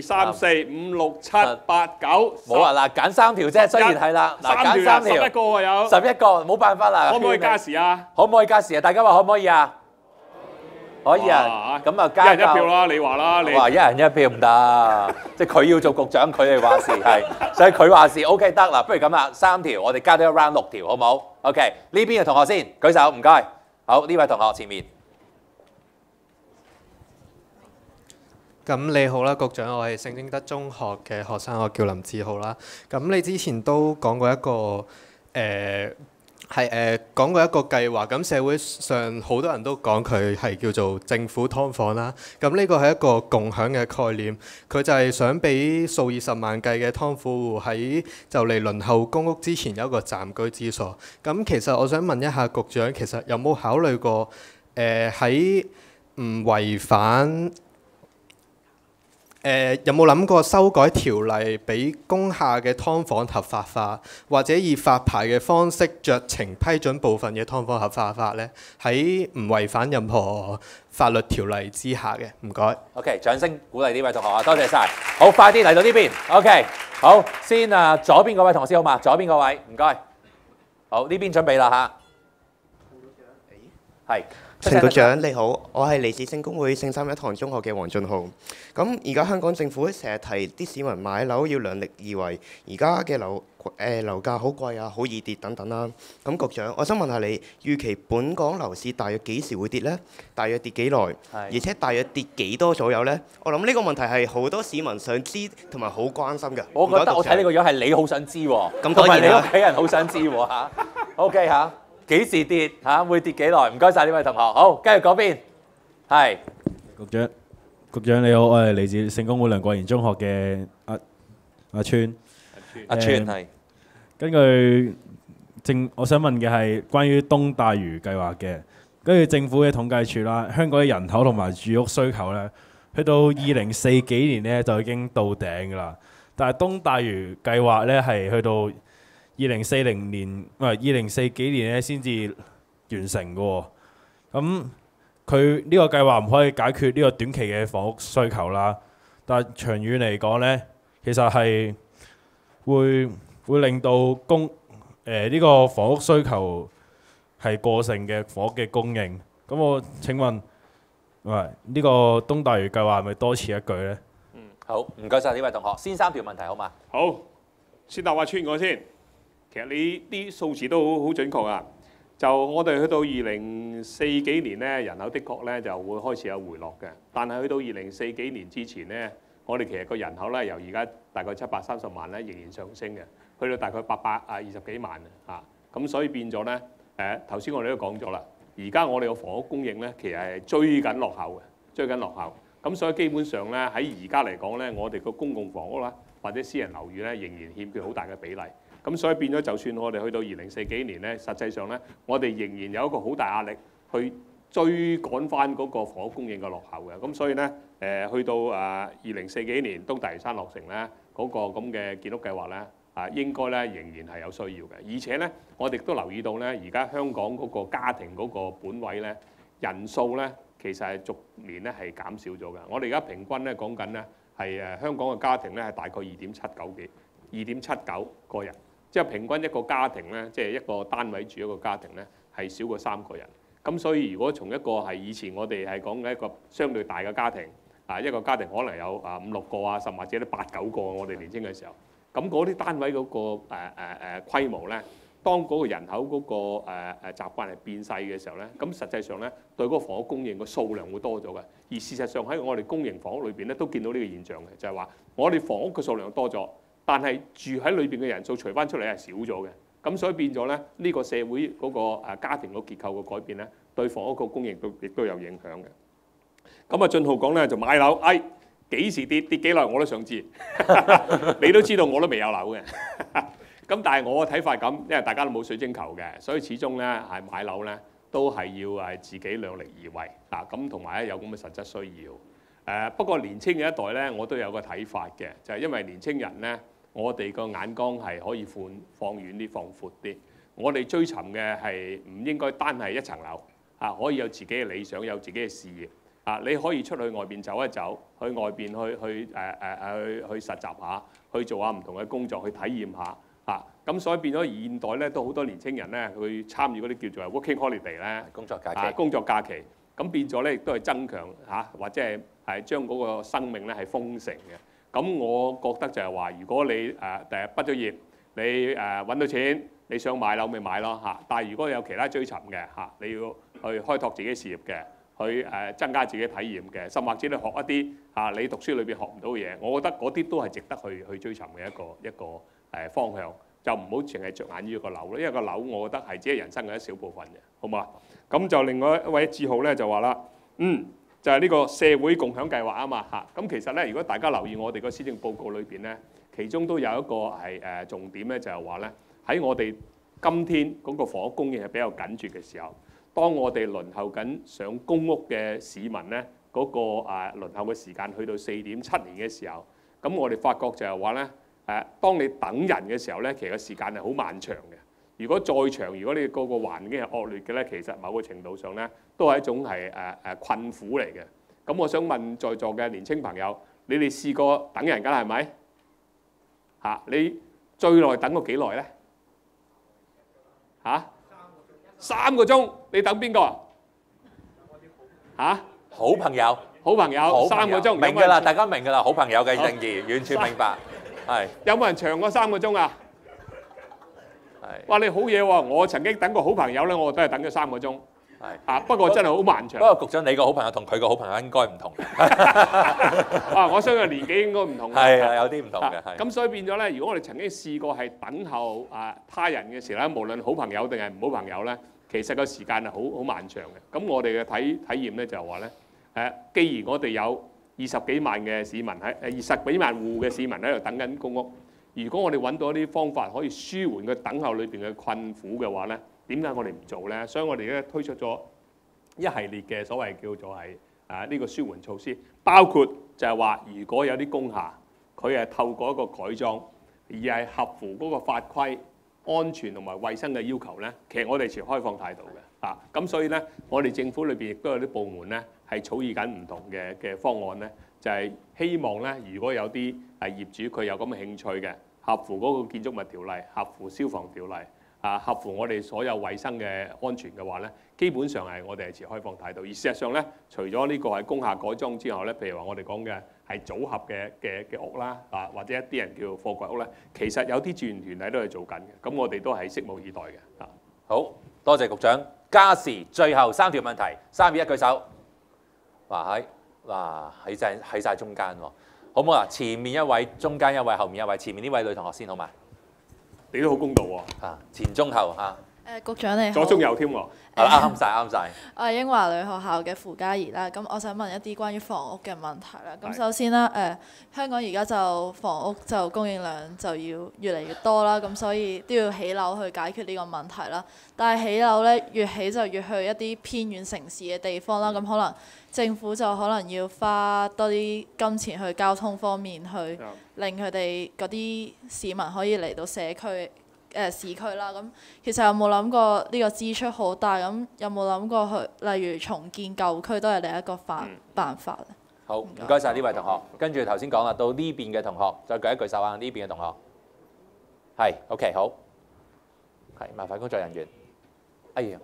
1、2、3、4、5、6、7、8、9， 冇啊嗱，揀3條啫，雖然係啦，嗱揀3條， 11個喎有 11個，冇辦法啦。 可唔可以加時啊？ 可唔可以加時啊？大家話可唔可以啊？可以啊，咁啊加一人一票啦，你話啦，你話一人一票唔得，即係佢要做局長，佢哋話事係，所以佢話事 OK 得啦。不如咁啦，3條，我哋加多一 round 6條，好唔好 ？OK，呢邊嘅同學先舉手，唔該。好，呢位同學前面。 咁你好啦，局長，我係聖貞德中學嘅學生，我叫林志浩啦。咁你之前都講過一個講過一個計劃，咁社會上好多人都講佢係叫做政府劏房啦。咁呢個係一個共享嘅概念，佢就係想俾數以十萬計嘅劏房戶喺就嚟輪候公屋之前有一個暫居之所。咁其實我想問一下局長，其實有冇考慮過喺唔違反有冇諗過修改條例，俾工廈嘅劏房合法化，或者以發牌嘅方式酌情批准部分嘅劏房合法化呢？喺唔違反任何法律條例之下嘅，唔該。 OK， 掌聲鼓勵呢位同學啊，多謝晒。好，快啲嚟到呢邊。OK， 好，先左邊嗰位同學先好嘛？左邊嗰位，唔該。好，呢邊準備啦嚇。係。 陳局長你好，我係嚟自聖公會聖三一堂中學嘅黃俊浩。咁而家香港政府成日提啲市民買樓要量力而為，而家嘅樓價好貴啊，好易跌等等啦。咁局長，我想問下你，預期本港樓市大約幾時會跌呢？大約跌幾耐？而且大約跌幾多左右呢？我諗呢個問題係好多市民想知同埋好關心嘅。 我覺得我睇你個樣係你好想知喎， 咁同埋你屋企人好想知喎嚇。OK 嚇。幾時跌嚇？會跌幾耐？唔該晒呢位同學。好，跟住嗰邊係局長你好，我係嚟自聖公會梁國賢中學嘅阿川。 阿川係。 根據我想問嘅係關於東大嶼計劃嘅。根據政府嘅統計處啦，香港嘅人口同埋住屋需求咧，去到2040幾年咧就已經到頂㗎啦。但係東大嶼計劃咧係去到2040年，唔係2040幾年咧先至完成嘅喎。咁佢呢個計劃唔可以解決呢個短期嘅房屋需求啦。但係長遠嚟講咧，其實係會令到呢個房屋需求係過剩嘅房屋嘅供應。咁我請問，呢個東大嶼計劃係咪多此一舉呢？ 好，唔該晒呢位同學。先3條問題好嘛？ 好，先答阿川我先。其實你啲數字都好準確啊。就我哋去到2040幾年咧，人口的確咧就會開始有回落嘅。但係去到2040幾年之前咧，我哋其實個人口咧由而家大概730萬咧仍然上升嘅，去到大概820幾萬啊。咁所以變咗咧，頭先我哋都講咗啦，而家我哋個房屋供應咧其實係追緊落後嘅，追緊落後。咁所以基本上咧喺而家嚟講咧，我哋個公共房屋啦或者私人樓宇咧仍然欠缺好大嘅比例。咁所以變咗，就算我哋去到2040幾年咧，實際上咧，我哋仍然有一個好大壓力去追趕翻嗰個房屋供應嘅落後嘅。咁所以咧，去到2040幾年東大嶼山落成咧，嗰個咁嘅建屋計劃咧，應該咧仍然係有需要嘅。而且咧，我哋都留意到咧，而家香港嗰個家庭嗰個本位咧人數咧，其實係逐年咧係減少咗嘅。我哋而家平均咧講緊咧係香港嘅家庭咧係大概2.79個人。即係平均一個家庭咧，即係一個單位住一個家庭咧，係少過3個人。咁所以如果從一個係以前我哋係講嘅一個相對大嘅家庭，一個家庭可能有5、6個啊，甚或者啲8、9個，我哋年輕嘅時候，咁嗰啲單位嗰個規模咧，當嗰個人口嗰個習慣係變細嘅時候咧，咁實際上咧對嗰個房屋供應嘅數量會多咗嘅。而事實上喺我哋公營房屋裏邊咧都見到呢個現象嘅，就係話我哋房屋嘅數量多咗。但係住喺裏邊嘅人數除翻出嚟係少咗嘅，咁所以變咗咧呢個社會嗰個家庭個結構嘅改變咧，對房屋個供應亦都有影響嘅。咁啊，俊浩講咧就買樓，幾時跌幾耐我都想知，你都知道我都未有樓嘅。咁但係我嘅睇法咁，因為大家都冇水晶球嘅，所以始終咧係買樓咧都係要自己量力而為啊。咁同埋咧有咁嘅實質需要。不過年青嘅一代咧，我都有個睇法嘅，就係因為年青人咧。我哋個眼光係可以放遠啲、放闊啲。我哋追尋嘅係唔應該單係一層樓可以有自己嘅理想，有自己嘅事業你可以出去外邊走一走，去外邊去實習下，去做下唔同嘅工作，去體驗下咁所以變咗現代咧都好多年青人咧去參與嗰啲叫做 working holiday 咧工作假期咁變咗咧亦都係增強或者係將嗰個生命咧係豐盛嘅。咁我覺得就係話，如果你第日畢咗業，你揾到錢，你想買樓咪買咯但係如果有其他追尋嘅你要去開拓自己事業嘅，去增加自己體驗嘅，甚或者你學一啲你讀書裏邊學唔到嘅嘢，我覺得嗰啲都係值得去追尋嘅一個方向，就唔好淨係着眼於個樓咯，因為個樓我覺得係只係人生嘅一小部分嘅，好嘛？咁就另外一位志浩咧就話啦，就係呢個社會共享計劃啊嘛咁其實咧，如果大家留意我哋個施政報告裏邊咧，其中都有一個係重點咧，就係話咧喺我哋今天嗰個房屋供應係比較緊絀嘅時候，當我哋輪候緊上公屋嘅市民咧，嗰個輪候嘅時間去到4.7年嘅時候，咁我哋發覺就係話咧當你等人嘅時候咧，其實個時間係好漫長嘅。如果再長，如果你個環境係惡劣嘅咧，其實某個程度上咧，都係一種係困苦嚟嘅。咁我想問在座嘅年青朋友，你哋試過等人㗎係咪？你最耐等過幾耐咧？3個鐘，你等邊個？ 好朋友 3個鐘， 明㗎啦，大家明㗎啦，好朋友嘅定義完全明白。係有冇人長過3個鐘啊？哇！你好嘢喎！我曾經等過好朋友咧，我都係等咗3個鐘。不過真係好漫長。 不過局長，你個好朋友同佢個好朋友應該唔同。 我相信年紀應該唔同。 係有啲唔同嘅。 咁所以變咗咧，如果我哋曾經試過係等候他人嘅時候咧，無論好朋友定係唔好朋友咧，其實個時間係好漫長嘅。咁我哋嘅體驗咧就係話咧，既然我哋有20幾萬嘅市民喺20幾萬戶嘅市民喺度等緊公屋。 如果我哋揾到一啲方法可以舒緩佢等候裏邊嘅困苦嘅話咧，點解我哋唔做咧？所以我哋咧推出咗一系列嘅所謂叫做係呢個舒緩措施，包括就係話，如果有啲工廈佢係透過一個改裝，而係合乎嗰個法規、安全同埋衛生嘅要求咧，其實我哋持開放態度嘅。咁所以咧，我哋政府裏邊亦都有啲部門咧係草擬緊唔同嘅方案咧，就係希望咧，如果有啲業主佢有咁嘅興趣嘅，合乎嗰個建築物條例、合乎消防條例、合乎我哋所有衛生嘅安全嘅話咧，基本上係我哋係持開放態度。而事實上咧，除咗呢個係工廈改裝之後咧，譬如話我哋講嘅係組合嘅屋啦，或者一啲人叫貨櫃屋咧，其實有啲志願團體都係做緊嘅。咁我哋都係拭目以待嘅。 好多謝局長。加時最後3條問題，3、2、1舉手。喺晒中間喎，好唔好啊？前面一位、中間一位、後面一位。前面呢位女同學先好嘛？ 你都好公道喎。 前中後嚇。 局長你好。 左中右添喎。 啱晒。 我係英華女學校嘅傅嘉怡啦，咁我想問一啲關於房屋嘅問題啦。咁首先啦，香港而家就房屋就供應量就要越嚟越多啦，咁所以都要起樓去解決呢個問題啦。但係起樓咧，越起就越去一啲偏遠城市嘅地方啦，咁可能政府就可能要花多啲金錢去交通方面，去令佢哋嗰啲市民可以嚟到社區。市區啦，咁其實有冇諗過呢個支出好大？咁有冇諗過去，例如重建舊區都係另一個辦法咧？ 好，唔該晒呢位同學。跟住頭先講啦，到呢邊嘅同學再舉一舉手啊！呢邊嘅同學係 OK 好，係麻煩工作人員。哎呀，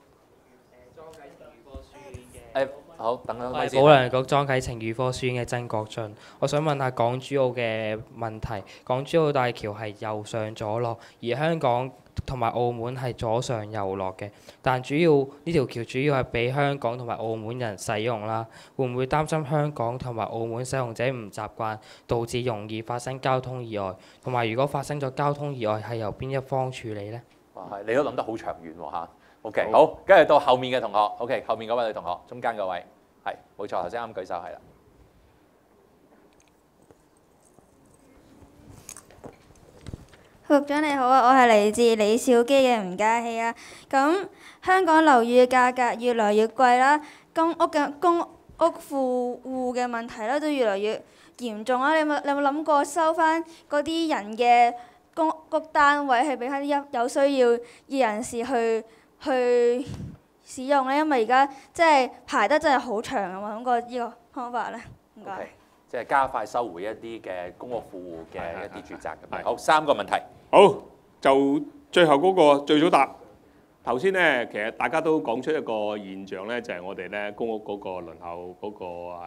好，等等咪先。 保良局莊啟晴預科書院嘅曾國俊，我想問下港珠澳嘅問題。港珠澳大橋係右上左落，而香港同埋澳門係左上右落嘅。但主要呢條橋主要係俾香港同埋澳門人使用啦。會唔會擔心香港同埋澳門使用者唔習慣，導致容易發生交通意外？同埋如果發生咗交通意外，係由邊一方處理呢？ 你都諗得好長遠喎嚇。OK， 好，跟住到後面嘅同學 ，OK， 後面嗰位女同學，中間嗰位係冇錯，頭先啱舉手係啦。 局長你好啊，我係嚟自李兆基嘅吳嘉熙啊。咁香港樓宇嘅價格越來越貴啦，公屋富戶嘅問題咧都越來越嚴重啦。你有冇諗過收翻嗰啲人嘅公屋單位，係俾翻啲有需要嘅人士去使用咧？因為而家即係排得真係好長啊！有冇諗過呢個方法咧？唔該。 即係加快收回一啲嘅公屋富戶嘅一啲住宅咁。好，3個問題。 好，就最後嗰個最早答。頭先咧，其實大家都講出一個現象咧，就係我哋咧公屋嗰個輪候嗰個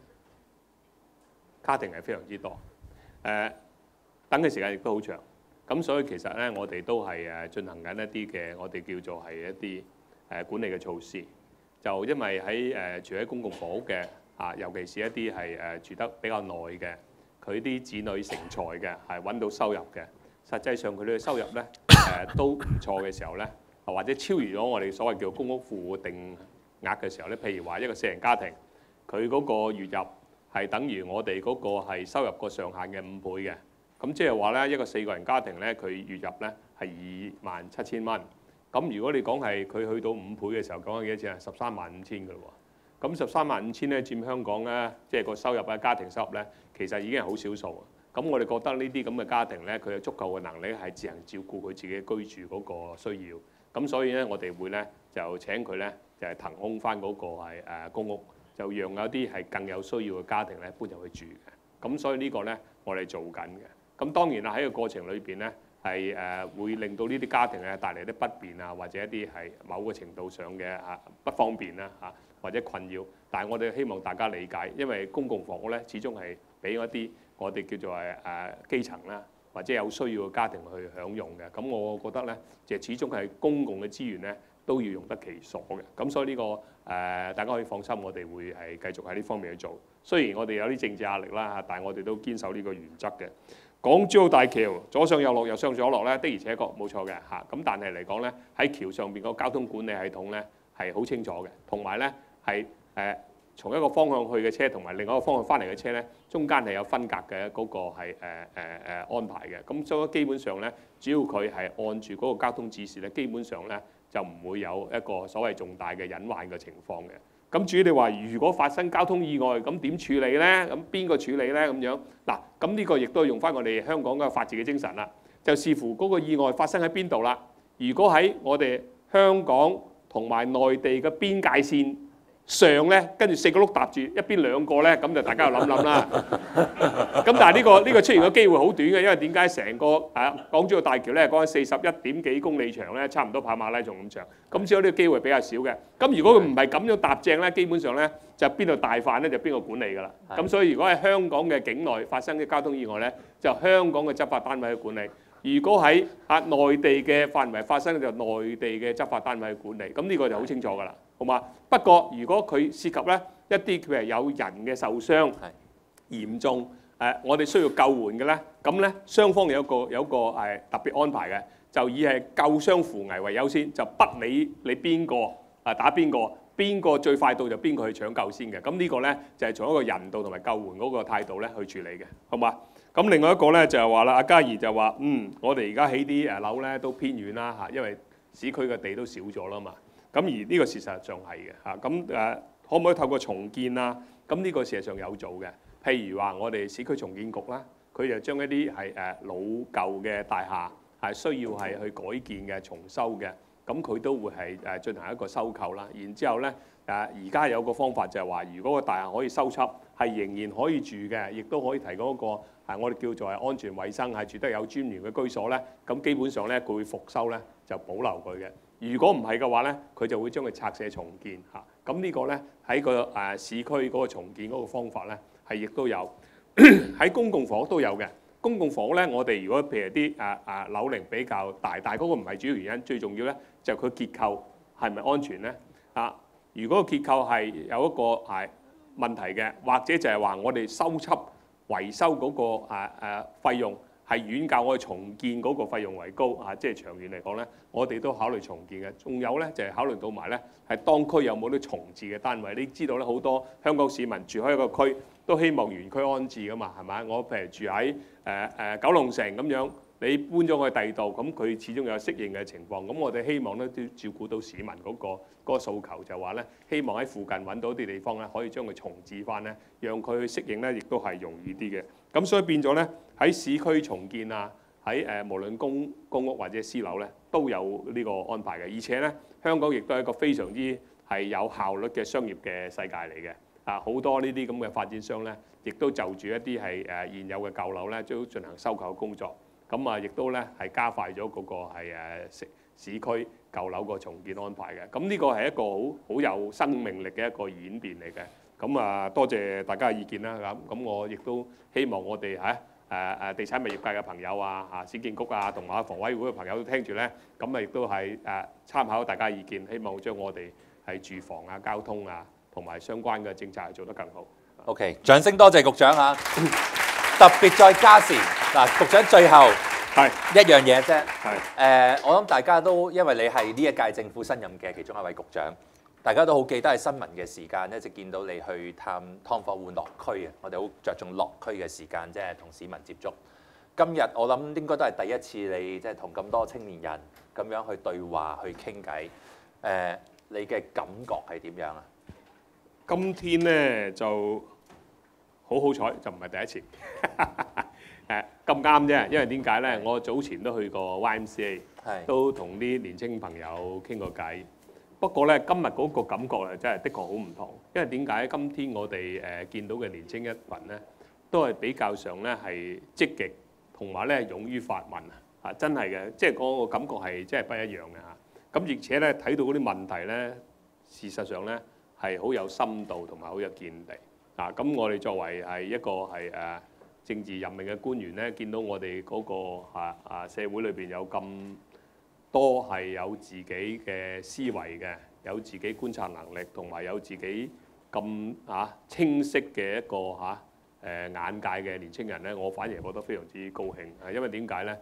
家庭係非常之多，等嘅時間亦都好長。咁所以其實咧，我哋都係進行緊一啲嘅我哋叫做係一啲管理嘅措施。就因為喺住喺公共房屋嘅尤其是一啲係住得比較耐嘅，佢啲子女成才嘅，係揾到收入嘅，實際上佢哋嘅收入咧都唔錯嘅時候咧，或者超越咗我哋所謂叫公屋富戶定額嘅時候咧，譬如話一個4人家庭，佢嗰個月入係等於我哋嗰個係收入個上限嘅5倍嘅。咁即係話咧，一個4個人家庭咧，佢月入咧係27,000蚊。咁如果你講係佢去到5倍嘅時候，講緊幾多錢啊？135,000㗎咯喎。咁135,000咧佔香港咧，即係個收入啊，家庭收入咧，其實已經係好少數。咁我哋覺得呢啲咁嘅家庭咧，佢有足夠嘅能力係自行照顧佢自己居住嗰個需要。咁所以咧，我哋會咧就請佢咧就係騰空翻嗰個係公屋，就讓有啲係更有需要嘅家庭咧搬入去住嘅。咁所以呢個咧我哋做緊嘅。咁當然啦，喺個過程裏邊咧係會令到呢啲家庭咧帶嚟啲不便啊，或者一啲係某個程度上嘅不方便啦嚇，或者困擾。但係我哋希望大家理解，因為公共房屋咧始終係俾一啲我哋叫做係基層啦，或者有需要嘅家庭去享用嘅。咁我覺得咧，就始終係公共嘅資源咧都要用得其所嘅。咁所以呢個大家可以放心，我哋會係繼續喺呢方面去做。雖然我哋有啲政治壓力啦嚇，但係我哋都堅守呢個原則嘅。港珠澳大橋左上右落，右上左落咧，的而且確冇錯嘅嚇。咁但係嚟講咧，喺橋上邊個交通管理系統咧係好清楚嘅，同埋咧係從一個方向去嘅車同埋另外一個方向翻嚟嘅車咧，中間係有分隔嘅嗰個係安排嘅。咁所以基本上咧，只要佢係按住嗰個交通指示咧，基本上咧就唔會有一個所謂重大嘅隱患嘅情況嘅。咁至於你話如果發生交通意外，咁點處理咧？咁邊個處理咧？咁樣嗱，咁呢個亦都係用翻我哋香港嘅法治嘅精神啦。就視乎嗰個意外發生喺邊度啦。如果喺我哋香港同埋內地嘅邊界線上咧，跟住4個轆搭住一邊2個咧，咁就大家又諗諗啦。咁但係呢個出現嘅機會好短嘅，因為點解成個港珠澳大橋咧講緊41點幾公里長咧，差唔多跑馬拉松咁長，咁所以呢個機會比較少嘅。咁如果佢唔係咁樣搭正咧，基本上咧就邊度大範咧就邊個管理㗎啦。咁所以如果喺香港嘅境內發生嘅交通意外咧，就香港嘅執法單位去管理。如果喺內地嘅範圍發生，就內地嘅執法單位去管理，咁呢個就好清楚㗎啦，好嘛？不過如果佢涉及咧一啲譬如有人嘅受傷嚴重，我哋需要救援嘅咧，咁咧雙方有一個特別安排嘅，就以係救傷扶危為優先，就不理你邊個打邊個，邊個最快到就邊個去搶救先嘅。咁呢個咧就係從一個人道同埋救援嗰個態度咧去處理嘅，好嘛？咁另外一個咧就係話啦，阿嘉怡就話我哋而家起啲樓咧都偏遠啦嚇，因為市區嘅地都少咗啦嘛。咁而呢個事實上係嘅嚇。咁可唔可以透過重建啊？咁呢個事實上有做嘅。譬如話我哋市區重建局啦，佢就將一啲係老舊嘅大廈係需要係去改建嘅、重修嘅，咁佢都會係進行一個收購啦。然之後咧而家有個方法就係話，如果個大廈可以修葺，係仍然可以住嘅，亦都可以提供一個我哋叫做係安全衞生，係住得有尊嚴嘅居所咧。咁基本上咧，佢會復修咧就保留佢嘅。如果唔係嘅話咧，佢就會將佢拆卸重建嚇。咁呢個咧喺個市區嗰個重建嗰個方法咧係亦都有，喺公共房屋都有嘅。公共房屋咧，我哋如果譬如啲樓齡比較大，但係嗰個唔係主要原因，最重要咧就係佢結構係咪安全咧？如果個結構係有一個問題嘅，或者就係話我哋修葺維修嗰個費用係遠較我哋重建嗰個費用為高即係長遠嚟講咧，我哋都考慮重建嘅。仲有咧就係考慮到埋咧係當區有冇啲重置嘅單位。你知道咧好多香港市民住喺一個區都希望原區安置噶嘛，係咪？我譬如住喺九龍城咁樣，你搬咗去第二度，咁佢始終有適應嘅情況。咁我哋希望咧都照顧到市民嗰個訴求，就話咧希望喺附近揾到啲地方咧，可以將佢重置翻咧，讓佢去適應咧，亦都係容易啲嘅。咁所以變咗咧喺市區重建啊，喺無論公屋或者私樓咧，都有呢個安排嘅。而且咧，香港亦都係一個非常之係有效率嘅商業嘅世界嚟嘅。好多呢啲咁嘅發展商咧，亦都就住一啲係現有嘅舊樓咧，都進行收購工作。咁亦都咧係加快咗嗰個係市區舊樓個重建安排嘅。咁呢個係一個好有生命力嘅一個演變嚟嘅。咁多謝大家嘅意見啦。咁我亦都希望我哋地產物業界嘅朋友市建局同埋房委會嘅朋友都聽住咧。咁亦都係參考大家嘅意見，希望將我哋係住房交通同埋相關嘅政策係做得更好。 OK， 掌聲多謝局長啊！特別再加時嗱，局長最後一樣嘢啫。我諗大家都因為你係呢一屆政府新任嘅其中一位局長，大家都好記得喺新聞嘅時間一直見到你去探劏房換落區啊！我哋好着重落區嘅時間，即係同市民接觸。今日我諗應該都係第一次你即係同咁多青年人咁樣去對話去傾偈。你嘅感覺係點樣啊？ 今天咧就好彩，就唔係第一次。咁啱啫，因為點解咧？我早前都去過 YMCA， 都同啲年青朋友傾過偈。不過咧，今日嗰個感覺啊，真係的確好唔同。因為點解？今天我哋見到嘅年青一群咧，都係比較上咧係積極，同埋咧勇於發問啊！真係嘅，即係嗰個感覺係真係不一樣嘅嚇。咁而且咧睇到嗰啲問題咧，事實上咧係好有深度同埋好有見地。咁我哋作為係一個係政治任命嘅官員咧，見到我哋嗰個社會裏邊有咁多係有自己嘅思維嘅，有自己觀察能力，同埋有自己咁清晰嘅一個眼界嘅年青人咧，我反而覺得非常之高興。因為點解咧？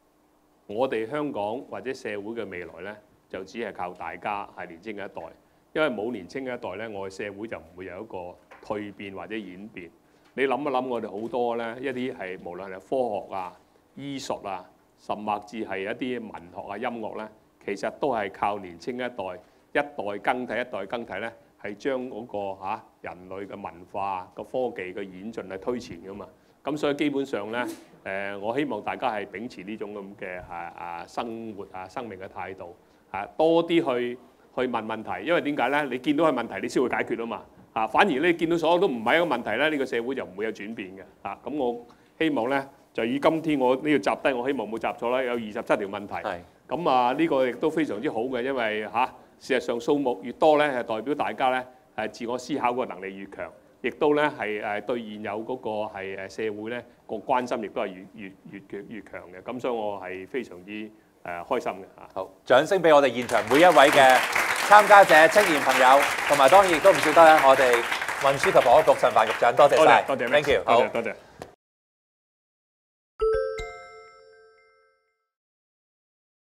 我哋香港或者社會嘅未來咧，就只係靠大家係年青嘅一代因為冇年青嘅一代咧，我哋社會就唔會有一個蛻變或者演變。你諗一諗，我哋好多咧一啲係無論係科學啊、醫術啊，甚至係一啲文學啊、音樂咧，其實都係靠年青一代更替一代更替咧，係將嗰個人類嘅文化個科技嘅演進係推前噶嘛。咁所以基本上咧，我希望大家係秉持呢種咁嘅生活生命嘅態度，多啲去問問題，因為點解咧？你見到係問題，你先會解決啊嘛。反而你見到所有都唔係一個問題咧，呢個社會就唔會有轉變嘅。咁我希望咧，就以今天我呢個集低，我希望冇集錯啦，有27條問題。咁呢個亦都非常之好嘅，因為事實上數目越多咧，係代表大家咧自我思考個能力越強，亦都咧係對現有嗰個係社會咧個關心亦都係越強嘅。咁所以我係非常之開心嘅嚇。 好，掌聲俾我哋現場每一位嘅參加者、青年朋友，同埋當然亦都唔少得我哋運輸及房屋局陳帆局長，多謝晒。 多謝 ，thank you，好。 多謝。